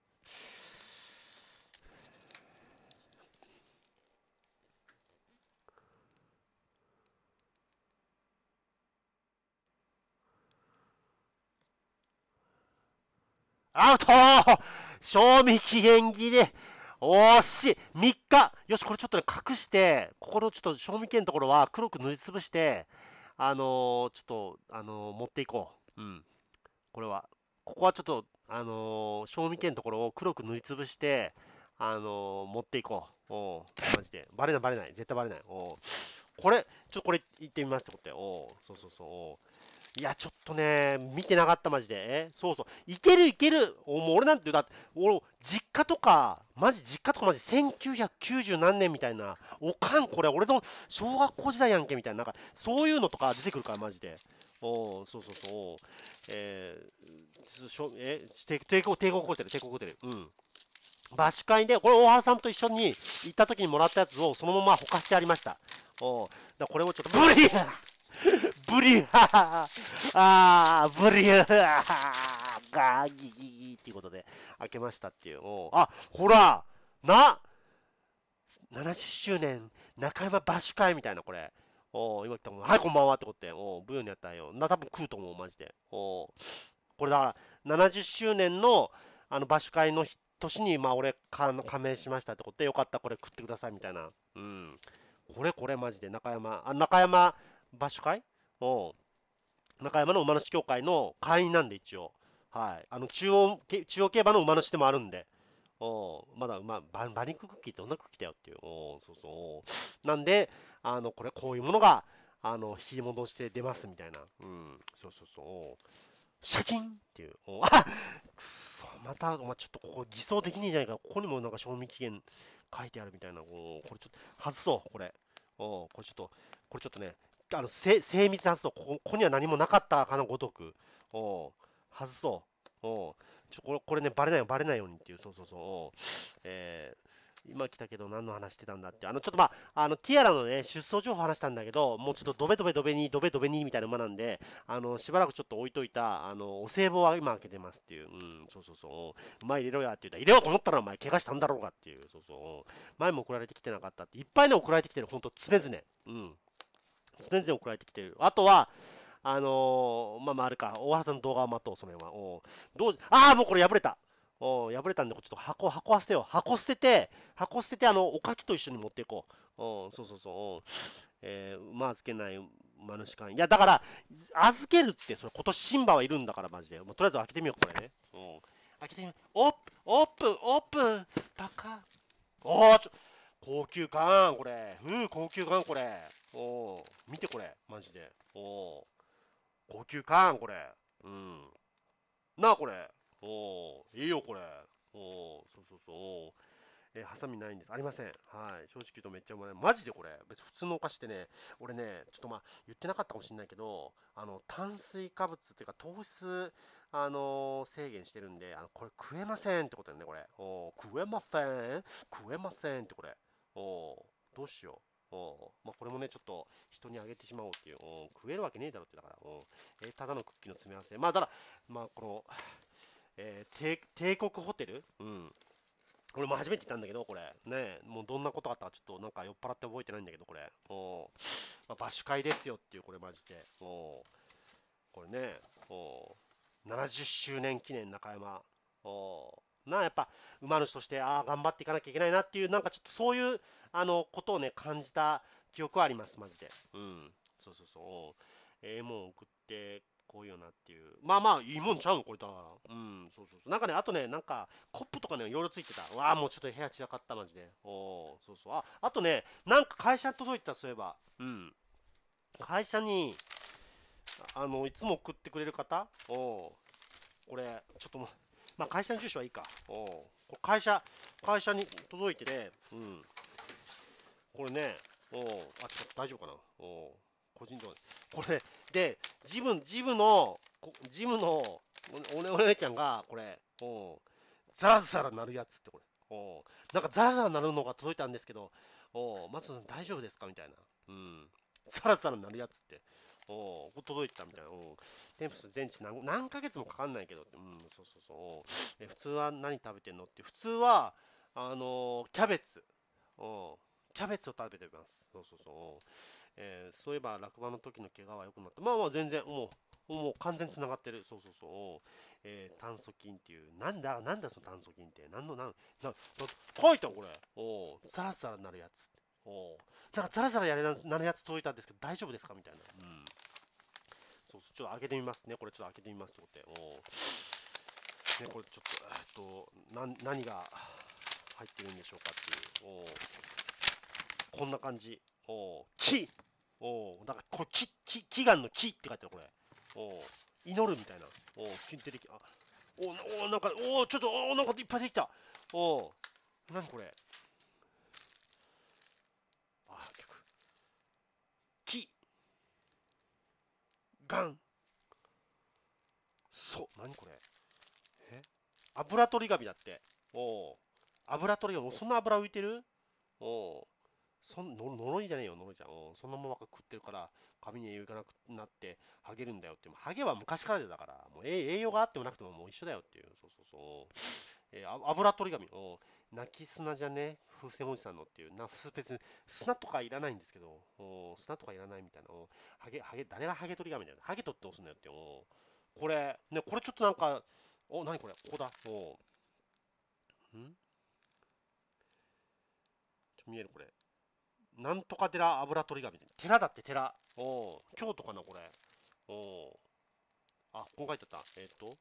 アウトー賞味期限切れ惜しい !みっかよし、これちょっとね、隠して、ここのちょっと賞味期限のところは黒く塗りつぶして、あのーちょっと、あのー持っていこう。うん。これは。ここはちょっと、あのー賞味期限のところを黒く塗りつぶして、あのー持っていこう。おうマジで。バレない、バレない。絶対バレない。おうこれ、ちょっとこれ言ってみますってことで。おうそうそうそう。おういや、ちょっとね、見てなかった、マジで。えそうそう。いけるいける。おもう俺なんて、だって、俺、実家とか、マジ、実家とかマジ、せんきゅうひゃくきゅうじゅう何年みたいな、おかん、これ、俺の小学校時代やんけ、みたいな、なんか、そういうのとか出てくるから、マジで。おそうそうそう。えー、しょえ、帝帝国、帝国ホテル、帝国ホテル。うん。バシ会で、これ、大原さんと一緒に行った時にもらったやつを、そのままほかしてありました。おだこれをちょっと、ブリーブリューあー、ブリューガーギギギっていうことで、開けましたっていう。おうあ、ほらな !ななじゅっしゅうねん、中山バッシュ会みたいな、これ。おう今来たもん。はい、こんばんはってことで。おうブヨにやったんよ。な、多分食うと思う、マジで。おうこれだから、ななじゅっしゅうねんの、あの、バッシュ会の年に、まあ、俺、か加盟しましたってことで、よかった、これ食ってください、みたいな。うん。これ、これ、マジで、中山、あ、中山バッシュ会おう中山の馬主協会の会員なんで、一応。はい。あの、中央、中央競馬の馬主でもあるんで。おまだ馬、馬馬肉クッキーってどんなクッキーだよっていう。おそうそう。なんで、あの、これ、こういうものが、あの、引き戻して出ますみたいな。うん。そうそうそう。シャキンっていう。おあくそ、また、お前ちょっとここ偽装できねえじゃないか。ここにもなんか賞味期限書いてあるみたいな。おこれちょっと外そう、これ。おこれちょっと、これちょっとね、あの、精精密外そう。ここここには何もなかったかのごとく。お外そう。おちょ、これ、これね、バレないよ、バレないようにっていう。そうそうそう。おえー今来たけど何の話してたんだって。あの、ちょっとまあ、あの、ティアラのね、出走情報話したんだけど、もうちょっとドベドベドベに、ドベドベにみたいな馬なんで、あの、しばらくちょっと置いといた、あの、お歳暮は今開けてますっていう。うん、そうそうそう。前入れろやって言ったら、入れようと思ったらお前怪我したんだろうがっていう。そうそう。前も送られてきてなかったって。いっぱいね、送られてきてる。ほんと、常々。うん。常々送られてきてる。あとは、あのーまあまああれか、大原さんの動画を待とう、その辺は。おどうああ、もうこれ破れた。お破れたんで、ちょっと箱、箱は捨てよう。箱捨てて、箱捨てて、あの、おかきと一緒に持っていこう。おそうそうそう。おえー、馬預けない馬主会。いや、だから、預けるって、それ今年シンバはいるんだから、マジで。もうとりあえず開けてみよう、これね。うん開けてみよう。オープン、オープン、オープン。バカ。おー、ちょ、高級感、これ。うん、高級感、これ。おー、見てこれ、マジで。おー、高級感、これ。うん。なあ、これ。おー、いいよ、これ。おー、そうそうそう。おーえーハサミないんです。ありません。はい。正直言うとめっちゃうまい。マジでこれ。別に普通のお菓子ってね、俺ね、ちょっとまあ言ってなかったかもしれないけど、あの、炭水化物っていうか糖質、あのー制限してるんで、あの、これ食えませんってことだよね、これ。おー食えません食えませんってこれ。おーどうしよう。おーまあ、これもね、ちょっと人にあげてしまおうっていう。おー食えるわけねえだろって、だから。おーえーただのクッキーの詰め合わせ。まあ、だから、まあ、この、えー帝帝国ホテルうん。俺も初めて行ったんだけど、これ。ねもうどんなことがあったかちょっとなんか酔っ払って覚えてないんだけど、これ。おまあ、場所会ですよっていう、これマジで。おこれね、おななじゅっしゅうねん記念中山。おなやっぱ馬主としてああ頑張っていかなきゃいけないなっていうなんかちょっとそういうあのことをね感じた記憶はありますマジでうんそうそうそうええもん送ってこういうよなっていうまあまあいいもんちゃうのこれだからうんそうそうそうなんかねあとねなんかコップとかねいろいろついてたうわあもうちょっと部屋散らかったマジでおおそうそうああとねなんか会社届いてたそういえばうん会社にあのいつも送ってくれる方おおこれ、ちょっともう、まあ、会社の住所はいいか。おうこれ会社、会社に届いてね、うん。これね、おうあ、ちょっと大丈夫かな。おう個人情報。これ、で、ジム、ジムの、こジムのお、おねお姉ちゃんが、これ、おうザラザラなるやつってこれ。おなんかザラザラなるのが届いたんですけど、お松野さん大丈夫ですかみたいな。うん。ザラザラなるやつって。お届いたみたいな。おテンプス全治何何ヶ月もかかんないけど、うん、そうそうそう。え普通は何食べてんのって、普通は、あのーキャベツ。おキャベツを食べてます。そうそうそう。えーそういえば落馬の時の怪我は良くなった。まあまあ全然もう、もう完全につながってる。そうそうそう。えー炭疽菌っていう。なんだ、なんだその炭疽菌って。なんの、なん、な、な書いたんこれ。おうザラザラなるやつ。おうなんかザラザラやれななるやつ届いたんですけど大丈夫ですかみたいな。うん。そうそう、ちょっと開けてみますね。これちょっと開けてみますってことで。おうね、これちょっと、えっと、な何が入ってるんでしょうかっていう。おうこんな感じ。おう木おお、なんかこれ、き、き、祈願の木って書いてある、これ。おお、祈るみたいな。おお、急に出てき、あ、おお、なんか、おお、ちょっと、おお、なんかいっぱい出てきた。おお、なにこれ。あ、曲。木、がん、そう、なにこれ。え油取り紙だって。おお、油取り紙、そんな油浮いてるおお、そんの呪いじゃねえよ、呪いじゃん。うんそのまま食ってるから、髪に栄養がなくなって、ハゲるんだよって。ハゲは昔からでだから、もう栄養があってもなくてももう一緒だよっていう。そうそうそう。えー、あ油取り紙。お泣き砂じゃね風船おじさんのっていう。な、別に砂とかいらないんですけど、お砂とかいらないみたいな。おハゲ、ハゲ、誰がハゲ取り紙だよ。ハゲ取って押すんだよって。おこれ、ね、これちょっとなんか、お、なにこれここだ。おんちょ見えるこれ。なんとか寺油取り紙。寺だって寺。お京都かなこれ。おあ、ここ書いてあった。えっ、と、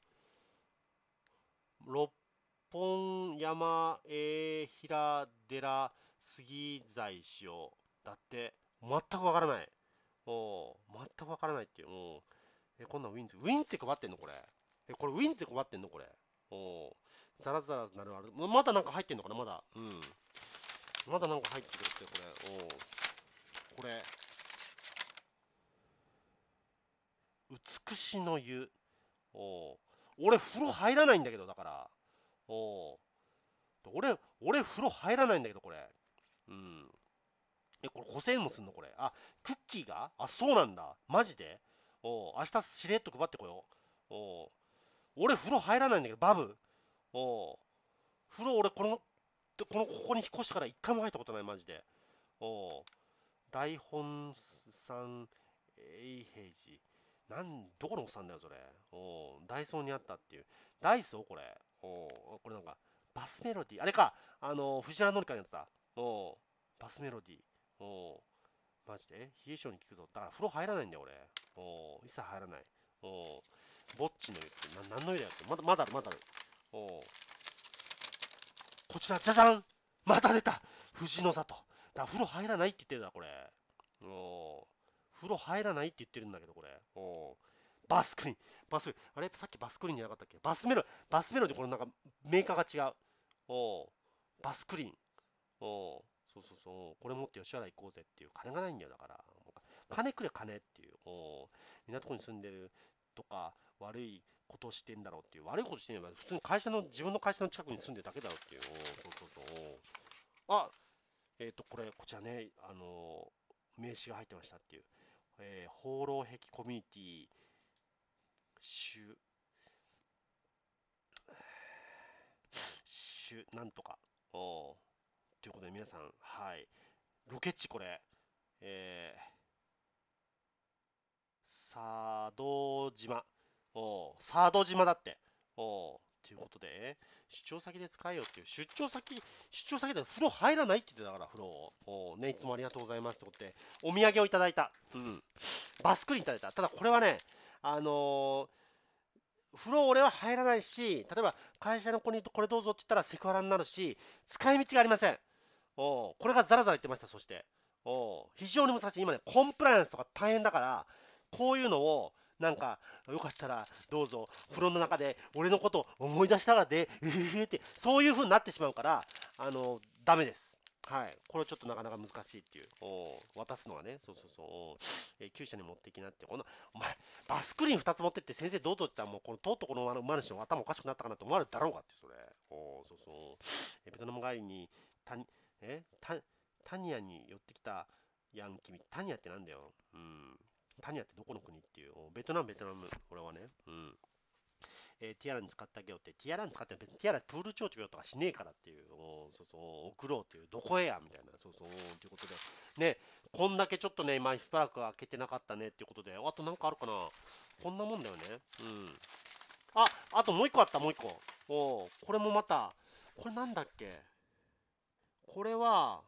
六本山、えー、平寺、杉材塩。だって、全くわからない。お全くわからないっていう。おえ、こんなんウィンズ。ウィンって配ってんのこれ。え、これウィンって配ってんのこれ。おザラザラなるある。ままだなんか入ってんのかなまだ。うん。まだなんか入ってくるって、これ。おこれ、美しの湯。お俺、風呂入らないんだけど、だから。お俺、俺、風呂入らないんだけど、これ。うん。え、これごせんえんもすんのこれ。あ、クッキーがあ、そうなんだ。マジでお明日しれっと配ってこよう。お俺、風呂入らないんだけど、バブ。お風呂、俺、この、この、ここに引っ越してから一回も入ったことない、マジで。お大本山永平寺。なん、どこのおっさんだよ、それ。おダイソーにあったっていう。ダイソーこれ。おこれなんか、バスメロディー。あれか、あの、藤原紀香のやつだ。おバスメロディー。おマジで冷え性に効くぞ。だから風呂入らないんだよ、俺。お一切入らない。おぼっちの湯って、な、何の湯だよって。まだ、まだある、まだある。おこちら、じゃじゃんまた出た藤の里。だから風呂入らないって言ってるんだ、これ。お風呂入らないって言ってるんだけど、これ。おバスクリーン。バスクリーン。あれさっきバスクリーンじゃなかったっけバスメロ、バスメロでこれなんかメーカーが違う。おバスクリーン。おそうそうそう。これ持って吉原行こうぜっていう金がないんだよ、だから。金くれ、金っていう。お港区に住んでるとか、悪いことしてんだろうっていう。悪いことしてんのは普通に会社の、自分の会社の近くに住んでるだけだろうっていう。おそうそうそう。あ、えっ、ー、と、これ、こちらね、あのー、名刺が入ってましたっていう。えー、放浪壁コミュニティ、主、主、なんとか。おということで、皆さん、はい。ロケ地、これ。えー、佐渡島。お佐渡島だって。おということで、出張先で使えよっていう、出張先、出張先で風呂入らないって言ってたから、風呂を。おね、いつもありがとうございますってことで、お土産をいただいた。うん。バスクリーンいただいた。ただこれはね、あのー風呂俺は入らないし、例えば会社の子にこれどうぞって言ったらセクハラになるし、使い道がありません。おこれがザラザラ言ってました、そして。お非常に難しい。今ね、コンプライアンスとか大変だから、こういうのを、なんか、よかったらどうぞ、風呂の中で俺のこと思い出したらで、えーって、そういう風になってしまうから、あの、ダメです。 はい。これちょっとなかなか難しいっていう。お渡すのはね。そうそうそう。おえー、厩舎に持ってきなって。この、お前、バスクリーンふたつ持ってって先生どうぞって言ったら、もうこのとうとうこの馬主の頭おかしくなったかなと思われるだろうがって、それ。おそうそう。えー、ベトナム帰りに、タニ、えタ、タニアに寄ってきたヤンキー、タニアってなんだよ。うん。タニアってどこの国っていう。おベトナム、ベトナム。俺はね。うん。えーティアラに使ってあげようって、ティアラに使って別にティアラプール調とかしねえからっていう、おそうそう、送ろうっていう、どこへやみたいな、そうそう、ということで、ね、こんだけちょっとね、今、しばらく開けてなかったねっていうことで、あとなんかあるかな、こんなもんだよね、うん。あ、あともう一個あった、もう一個。おこれもまた、これなんだっけ、これは、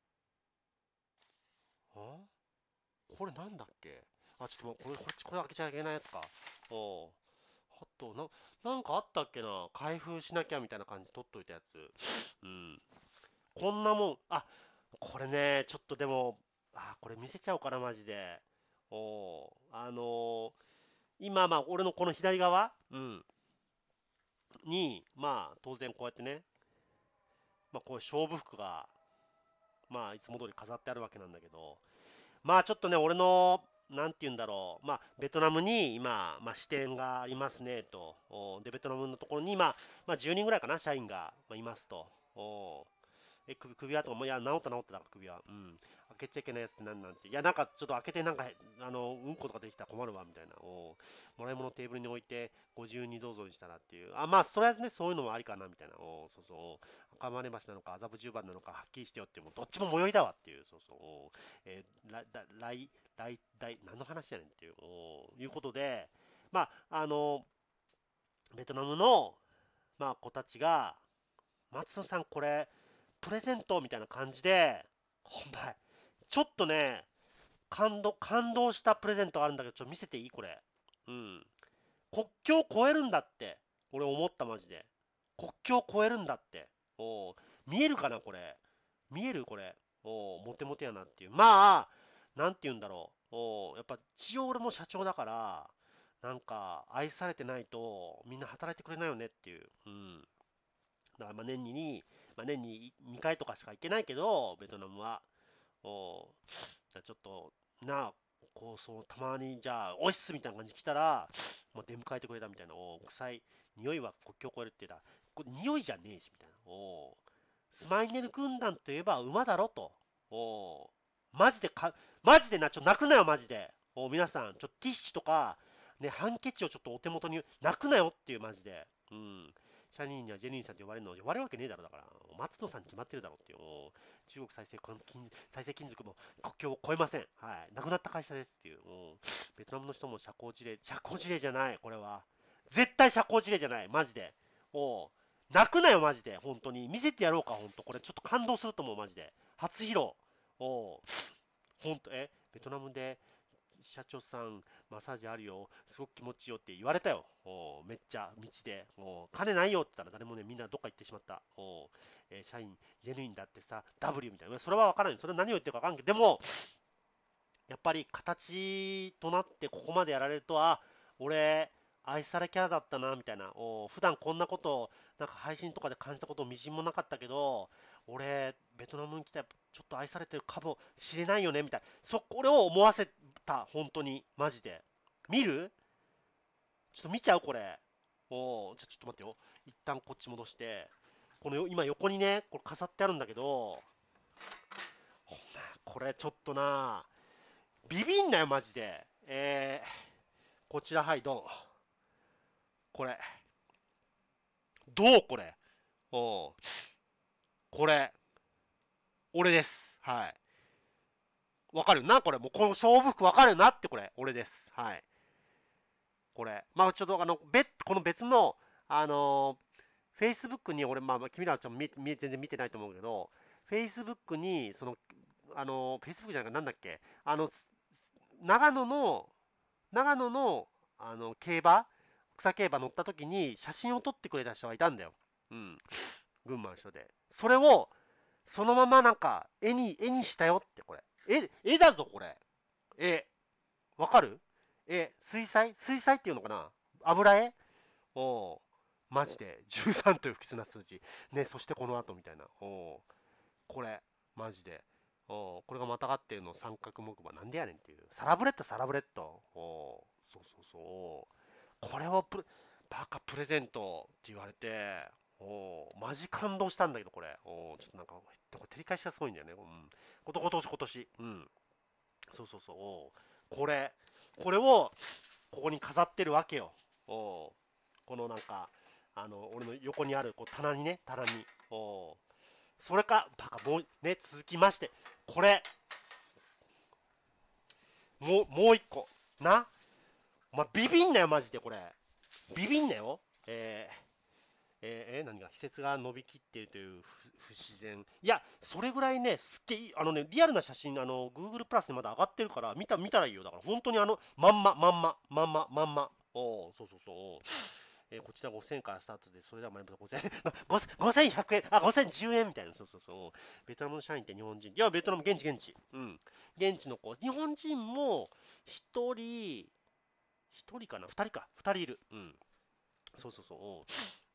あこれなんだっけ、あ、ちょっともうこれ、こっち、これ開けちゃいけないやつか。おあと、な、なんかあったっけな、開封しなきゃみたいな感じで取っといたやつ。うん。こんなもん、あ、これね、ちょっとでも、あ、これ見せちゃおうかな、マジで。おーあのー今、まあ、俺のこの左側、うん、に、まあ、当然こうやってね、まあ、こういう勝負服が、まあ、いつも通り飾ってあるわけなんだけど、まあ、ちょっとね、俺の、なんて言うんだろう、まあ、ベトナムに今、まあ、支店がありますねと、おで、ベトナムのところに今、まあ、じゅうにんぐらいかな、社員が、まあ、いますと。おえ、首、首輪とかも、いや、治った治っただから首輪。うん。開けちゃいけないやつって何なんて。いや、なんかちょっと開けてなんか、あの、うんことかできたら困るわ、みたいな。おもらい物テーブルに置いて、ご自由にどうぞにしたらっていう。あ、まあ、とりあえずね、そういうのもありかな、みたいな。おそうそう。赤羽橋なのか、麻布十番なのか、はっきりしてよっても、どっちも最寄りだわっていう。そうそう。おえー、来、来、来、来、何の話やねんっていう。おいうことで、まあ、あの、ベトナムの、まあ、子たちが、松野さん、これ、プレゼントみたいな感じで、お前、ちょっとね、感動、感動したプレゼントがあるんだけど、ちょっと見せていいこれ。うん。国境を越えるんだって。俺思った、マジで。国境を越えるんだって。おう見えるかな、これ。見えるこれ。おうモテモテやなっていう。まあ、なんて言うんだろう。おうやっぱ、一応俺も社長だから、なんか、愛されてないと、みんな働いてくれないよねっていう。うん。だからまあ年に、まあ、年ににかいとかしか行けないけど、ベトナムは。おじゃあちょっと、なあ、こう、そう、たまに、じゃあ、おいっすみたいな感じで来たら、まあ、出迎えてくれたみたいな、お臭い、匂いは国境を越えるって言ったら、これ匂いじゃねえし、みたいな。おスマイネル軍団といえば馬だろと。おマジでか、マジでな、ちょ、泣くなよ、マジで。お皆さん、ちょ、ティッシュとか、ね、ハンケチをちょっとお手元に、泣くなよっていう、マジで。うん。シャニーにはジェニーさんって呼ばれるの呼ばれるわけねえだろ、だから。松野さんに決まってるだろっていう。中国再生金再生金属も国境を越えません。はい。亡くなった会社ですっていう。ベトナムの人も社交辞令、社交辞令じゃない、これは。絶対社交辞令じゃない、マジで。おう泣くなよ、マジで。本当に。見せてやろうか、本当。これちょっと感動すると思う、マジで。初披露。おう本当、え、ベトナムで社長さん、マッサージあるよ、すごく気持ちいいよって言われたよ。おめっちゃ、道で。お金ないよって言ったら誰もね、みんなどっか行ってしまった。おえー社員、ジェヌインだってさ、ダブリュー みたいな。それは分からない。それは何を言ってるか分からんけど、でも、やっぱり形となってここまでやられると、あ、俺、愛されキャラだったな、みたいな。お普段こんなこと、なんか配信とかで感じたことみじんもなかったけど、俺、ベトナムに来たらちょっと愛されてるかもしれないよね、みたいな。そ、これを思わせた、本当に、マジで。見るちょっと見ちゃう、これ。おじゃ、ちょっと待ってよ。一旦こっち戻して。このよ今横にね、これ飾ってあるんだけど、お前、これちょっとな、ビビんなよ、マジで。えー、こちら、はい、どうこれ。どうこれ。おうこれ、俺です。はい。わかるなこれ。もうこの勝負服わかるなって、これ。俺です。はい。これ。まあ、ちょっとあの、別、この別の、あのー、Facebook に俺、まあ、君らはちょっと見見全然見てないと思うけど、Facebook に、その、あのー、Facebook じゃないか、なんだっけ、あの、長野の、長野の、あの、競馬、草競馬乗った時に写真を撮ってくれた人がいたんだよ。うん。群馬の人で。それを、そのままなんか、絵に、絵にしたよって、これ。絵、絵だぞ、これ。絵。わかる絵。水彩水彩っていうのかな油絵おうマジで。じゅうさんという不吉な数字。ね、そしてこの後みたいな。おうこれ。ママジで。おこれがまたがってるの三角木馬なんでやねんっていう。サラブレッド、サラブレッド。おそうそうそう。これをプレ、バカプレゼントって言われて、おマジ感動したんだけど、これ。おちょっとなんか、照り返しがすごいんだよね。うん。こと今年、今年。うん。そうそうそう。おこれ、これを、ここに飾ってるわけよ。おこのなんか、あの、俺の横にあるこう棚にね、棚に。おそれか、バカ、もうね、続きまして、これ、もう、もう一個。な、お前ビビんなよ、マジでこれ。ビビんなよ。えー、えー、えー何が、施設が伸びきっているという不自然。いや、それぐらいね、すっげえいい、あのね、リアルな写真、あの、Google プラスにまだ上がってるから、見た、見たらいいよ。だから、本当にあの、まんま、まんま、まんま、まんま。おそうそうそう。えーこちらごせんえんからスタートで、それではまたごせんえん、ごせんひゃくえん、あ、ごせんじゅうえんみたいな、そうそうそう。ベトナムの社員って日本人。いや、ベトナム、現地、現地。うん。現地の子。日本人も、一人、一人かな二人か。二人いる。うん。そうそうそう。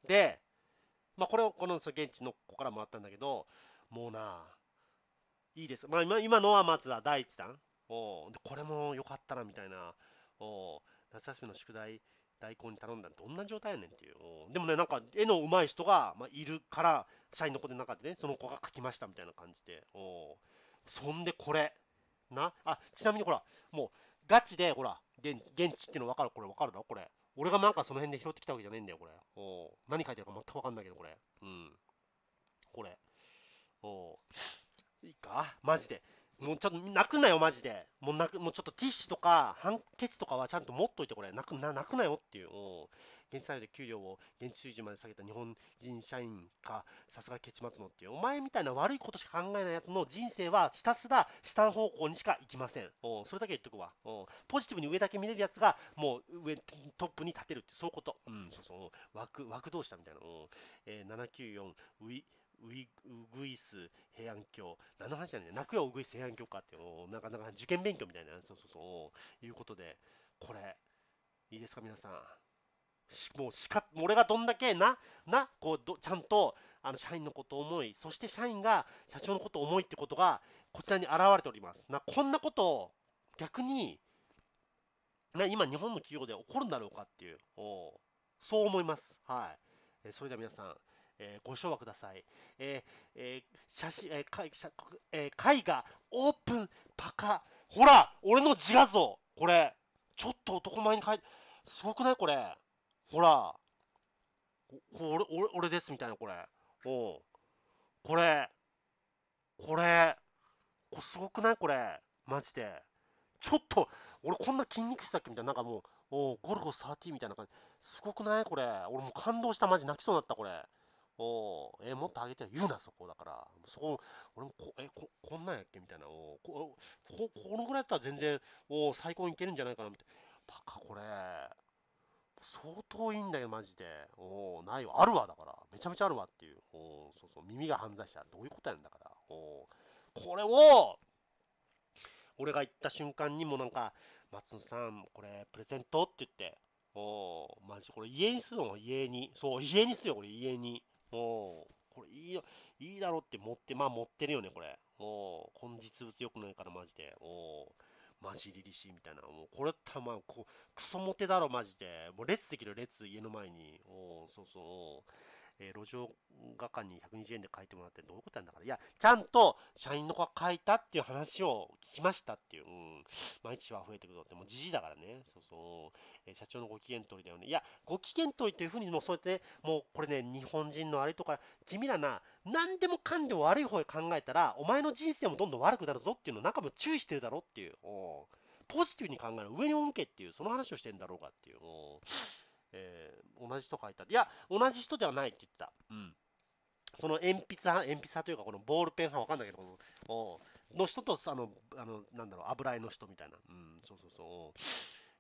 で、まあ、これを、このそう現地の子からもらったんだけど、もうな、いいです。まあ、今今のはまずは第一弾。おうでこれも良かったな、みたいな。おう夏休みの宿題、代行に頼んだらどんな状態やねんっていう。おうでもね、なんか絵の上手い人が、まあ、いるから、社員の子で中でね、その子が描きましたみたいな感じで。おうそんでこれ。な、あ、ちなみにほら、もうガチで、ほら、現現地っていうの分かるこれ分かるだろこれ。俺がなんかその辺で拾ってきたわけじゃねえんだよ、これ。おう何書いてるか全く分かんないけど、これ。うん。これ。おういいかマジで。もうちょっと泣くなよ、マジで。もう泣く、もうちょっとティッシュとか、ハンケチとかはちゃんと持っといて、これ。泣くな、泣くなよっていう。うん現地採用で給料を現地水準まで下げた日本人社員か、さすがケチ待つのっていう。お前みたいな悪いことしか考えないやつの人生はひたすら下の方向にしか行きません。うんそれだけ言っとくわ。うんポジティブに上だけ見れるやつが、もう上、トップに立てるって、そういうこと。うん、そうそう。枠、枠同士だみたいな。うんえー、ななきゅうよん、ウィ、ウイウグイス平安京、何の話だね、泣くよウグイス平安京かっていう、なかなか受験勉強みたいな、そうそうそう、いうことで、これ、いいですか、皆さん。しもうしか、俺がどんだけな、な、こうど、ちゃんと、あの、社員のことを思い、そして社員が社長のことを思いってことが、こちらに現れております。な、こんなことを、逆に、な、今、日本の企業で起こるんだろうかっていう、おそう思います。はい。えーそれでは皆さん、えーご唱和ください。えーえー写真、えーか写えー絵画、オープン、パカ。ほら、俺の自画像。これ、ちょっと男前に描いて、すごくないこれ。ほら、ここ俺、俺、俺ですみたいな、これ。おうこれ、これ、これすごくないこれ。マジで。ちょっと、俺こんな筋肉質だっけみたいな、なんかもう、おーゴルゴじゅうさんみたいな感じ。すごくないこれ。俺もう感動した、マジ泣きそうになった、これ。おーえーもっと上げて言うな、そこだから。そこ、俺もこ、え、こ、こんなんやっけみたいな。おーこ、こ、このぐらいだったら全然、おー最高にいけるんじゃないかな、みたいな。バカ、これ。相当いいんだよ、マジで。おーないわ。あるわ、だから。めちゃめちゃあるわっていう。おーそうそう、耳が犯罪者。どういうことやんだから。おーこれを、俺が行った瞬間にもなんか、松野さん、これプレゼントって言って、おー、マジこれ家にするの家に。そう、家にするよ、これ家に。おー、これいいよ、いいだろって持って、まあ持ってるよね、これ。おー、この実物良くないからマジで。おー、マジリリシーみたいな。もうこれたま、こクソモテだろ、マジで。もう列できる、列、家の前に。おー、そうそう。えー路上画家にひゃくにじゅうえんで書いてもらってどういうことなんだから。いや、ちゃんと社員の子が書いたっていう話を聞きましたっていう。うん。毎日は増えてくるぞって、もうじじいだからね。そうそう。えー社長のご機嫌取りだよね。いや、ご機嫌取りというふうにもうそうやってね、もうこれね、日本人のあれとか、君らな、何でもかんでも悪い方へ考えたら、お前の人生もどんどん悪くなるぞっていうのを中も注意してるだろっていう。おポジティブに考える、上に向けっていう、その話をしてんだろうかっていう。おえー同じ人書いた。いや、同じ人ではないって言ってた。うん。その鉛筆派、鉛筆派というか、このボールペン派わかんないけど、このおの人と、あの、あの、なんだろう、油絵の人みたいな。うん、そうそうそう。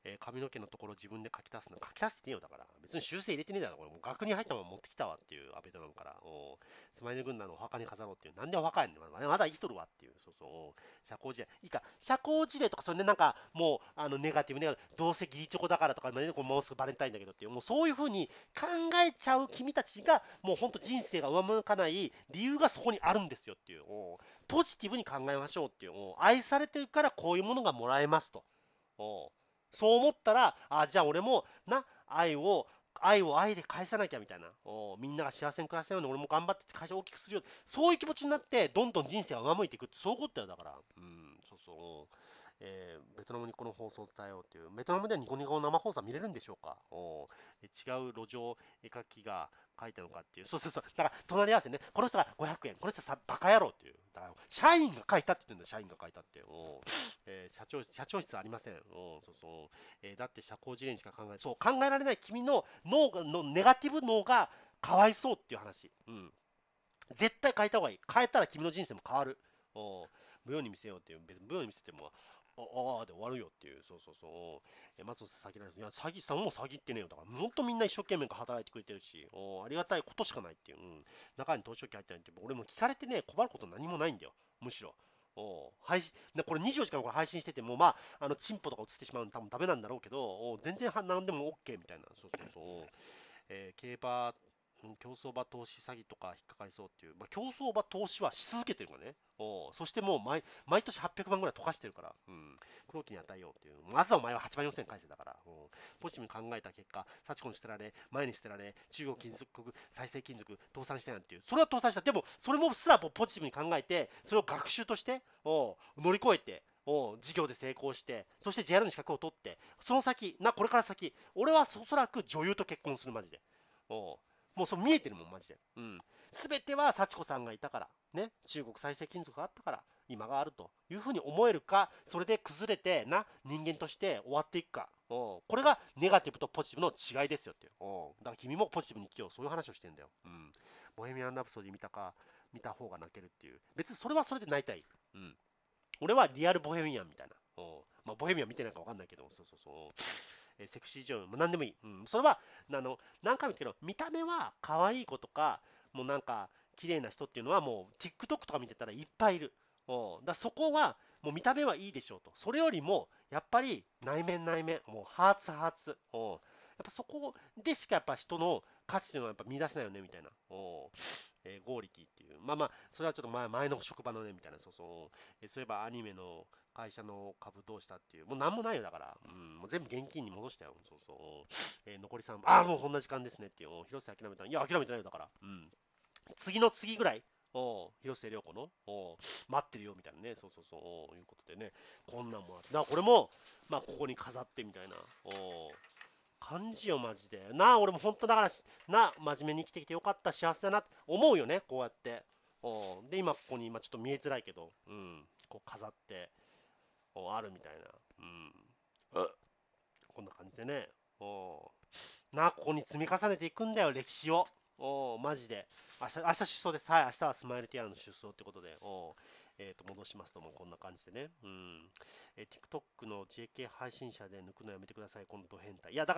えー髪の毛のところ自分で書き足すの。書き足してねえよ、だから。別に修正入れてねえだろ、これ。もう額に入ったまま持ってきたわっていう、アベトナムから。おスマイル軍団のお墓に飾ろうっていう。なんでお墓やねん。まだまだ生きとるわっていう。そうそう。社交辞令。いいか、社交辞令とか、それでなんか、もう、あの、ネガティブね、どうせ義理チョコだからとか、ね、こうもうすぐバレンタインだけどっていう、もうそういうふうに考えちゃう君たちが、もう本当人生が上向かない理由がそこにあるんですよっていう。おポジティブに考えましょうっていう。お愛されてるからこういうものがもらえますと。おそう思ったら、あ、じゃあ俺も、な、愛を、愛を愛で返さなきゃみたいな。おみんなが幸せに暮らせるように俺も頑張って会社を大きくするよ。そういう気持ちになって、どんどん人生が上向いていくって、そういうことだよ、だから。うん、そうそう。えーベトナムにこの放送を伝えようという。ベトナムではニコニコの生放送は見れるんでしょうか。おえ違う路上絵描きが書いたのかっていう。そうそうそう。だから、隣り合わせね。この人がごひゃくえん。この人さ、バカ野郎っていう。だから社員が書いたって言ってんだよ、社員が書いたって。おえー社長、社長室ありません。おそうそう。えーだって社交辞令にしか考え、そう、考えられない君の脳が、のネガティブ脳がかわいそうっていう話。うん。絶対変えた方がいい。変えたら君の人生も変わる。お無用に見せようっていう。別に無用に見せても、ああで終わるよっていう。そうそうそう。え松尾さん、詐欺なんです。いや、詐欺さんも詐欺ってねえよ。だから、本当みんな一生懸命働いてくれてるし、おありがたいことしかないっていう。うん、中に投資書記入ってないって、俺も聞かれてね、困ること何もないんだよ。むしろ。お配信でこれにじゅうよじかんこれ配信してても、まあ、あのチンポとか映ってしまうの多分ダメなんだろうけど、お全然は何でも OK みたいな。そうそうそう。えー競馬、うん競走馬投資詐欺とか引っかかりそうっていう、まあ、競走馬投資はし続けてるからね。おそしてもう毎毎年はっぴゃくまんぐらい溶かしてるから、うん、黒木に与えようっていう、まずはお前ははちまんよんせん返せだから、うん、ポジティブに考えた結果、幸子に捨てられ、前に捨てられ、中国金属国、再生金属、倒産したなんていう、それは倒産した。でも、それもすらポジティブに考えて、それを学習としてお乗り越えて、を事業で成功して、そして ジェイアール の資格を取って、その先、な、これから先、俺はおそらく女優と結婚する、マジで。おうもうそう見えてるもん、マジで。うん。すべては幸子さんがいたから、ね、中国再生金属があったから、今があるというふうに思えるか、それで崩れて、な、人間として終わっていくか。おうこれがネガティブとポジティブの違いですよっていう。おうだから君もポジティブに生きよう。そういう話をしてんだよ。うん。ボヘミアン・ラプソディ見たか、見た方が泣けるっていう。別にそれはそれで泣いたい。うん。俺はリアルボヘミアンみたいな。おうまあ、ボヘミアン見てないか分かんないけど、そうそうそう。えーセクシー女優、もう何でもいい。うん、それは、あの、何回も言ったけど、見た目は可愛い子とか、もうなんか、綺麗な人っていうのはもう TikTok とか見てたらいっぱいいる。うん、だそこは、もう見た目はいいでしょうと。それよりも、やっぱり内面内面、もうハーツハーツ。うん、やっぱそこでしかやっぱ人の価値っていうのはやっぱ見出せないよね、みたいな。うんえー、ゴーリキっていう。まあまあ、それはちょっと前前の職場のね、みたいな。そうそう。えーそういえばアニメの会社の株どうしたっていう。もうなんもないよ、だから。うん、もう全部現金に戻したよ。そうそう。えー残りさん、ああ、もうこんな時間ですねっていう。お広瀬諦めた。いや、諦めてないよ、だから。うん。次の次ぐらい。お広瀬涼子のお待ってるよみたいなね。そうそうそう。おいうことでね。こんなんもあって。だからこれも、まあ、ここに飾ってみたいな。お感じよ、マジで。なあ、俺も本当だからし、なあ、真面目に生きてきてよかった、幸せだなって思うよね、こうやって。おで、今ここに、今ちょっと見えづらいけど、うん、こう飾って、おあるみたいな。うん。こんな感じでね。おなあ、ここに積み重ねていくんだよ、歴史を。おマジで。明日、明日出走です。はい、明日はスマイルティアラの出走ってことで、おえー、と戻しますともこんな感じでね。うん。えー TikTok の ジェーケー 配信者で抜くのやめてください、このド変態。いや、だから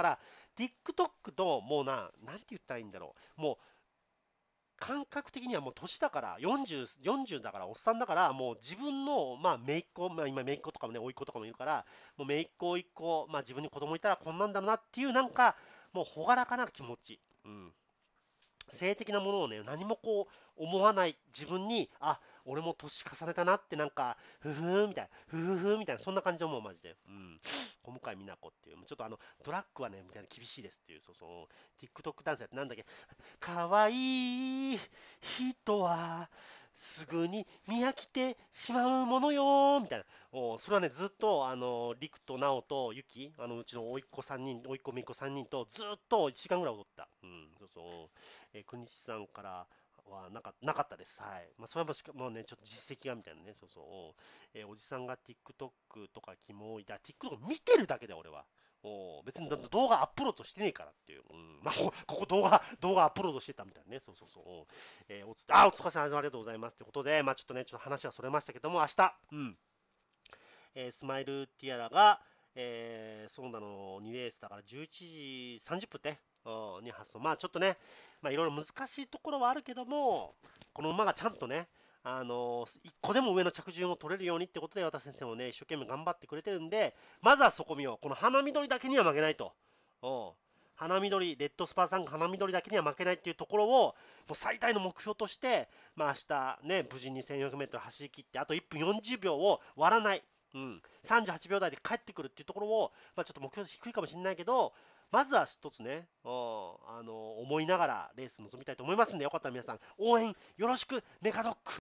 、TikTok と、もうな、なんて言ったらいいんだろう。もう、感覚的にはもう年だから、よんじゅう、よんじゅうだから、おっさんだから、もう自分の、まあ、姪っ子、まあ、今、姪っ子とかもね、甥っ子とかもいるから、もう姪っ子、甥っ子、まあ、自分に子供いたらこんなんだろうなっていう、なんか、もう朗らかな気持ち。うん。性的なものをね、何もこう思わない自分に、あ、俺も年重ねたなって、なんか、ふふーみたいな、ふふふみたいな、そんな感じで思う、マジで。うん。小向井美奈子っていう、ちょっとあの、ドラッグはね、みたいな厳しいですっていう、そうそう、TikTok ダンスやってなんだっけ、かわいい人は、すぐに見飽きてしまうものよーみたいな。おそれはね、ずっと、あの、陸と直とゆき、あの、うちの甥っ子さんにん、甥っ子、姪っ子さんにんと、ずっといちじかんぐらい踊った。うん、そうそう。えー、国士さんからはなかなかったです。はい。まあ、それもしかもうね、ちょっと実績がみたいなね、そうそう。えーおじさんが TikTok とかキモいだ、TikTok 見てるだけで俺は。お別に動画アップロードしてねえからっていう。うん、まあ、ここ、ここ動画、動画アップロードしてたみたいなね。そうそうそう。えーおつあ、お疲れ様です。ありがとうございます。ってことで、まあちょっとね、ちょっと話はそれましたけども、明日、うん。えースマイルティアラが、 えー、ソンダのにレースだからじゅういちじさんじゅっぷんってうんに発送。まあちょっとね、まあいろいろ難しいところはあるけども、この馬がちゃんとね、あのー、いっこでも上の着順を取れるようにってことで、渡先生もね、一生懸命頑張ってくれてるんで、まずはそこ見よう。この花緑だけには負けないと。うん花緑、レッドスパーさんが花緑だけには負けないっていうところを、もう最大の目標として、まあ明日ね、無事にせんよんひゃくメートル走り切って、あといっぷんよんじゅうびょうを割らない。うん、さんじゅうはちびょう台で帰ってくるっていうところを、まあ、ちょっと目標低いかもしれないけど、まずは一つね、うん、あの思いながらレース臨みたいと思いますんで、よかったら皆さん、応援よろしく、メカドック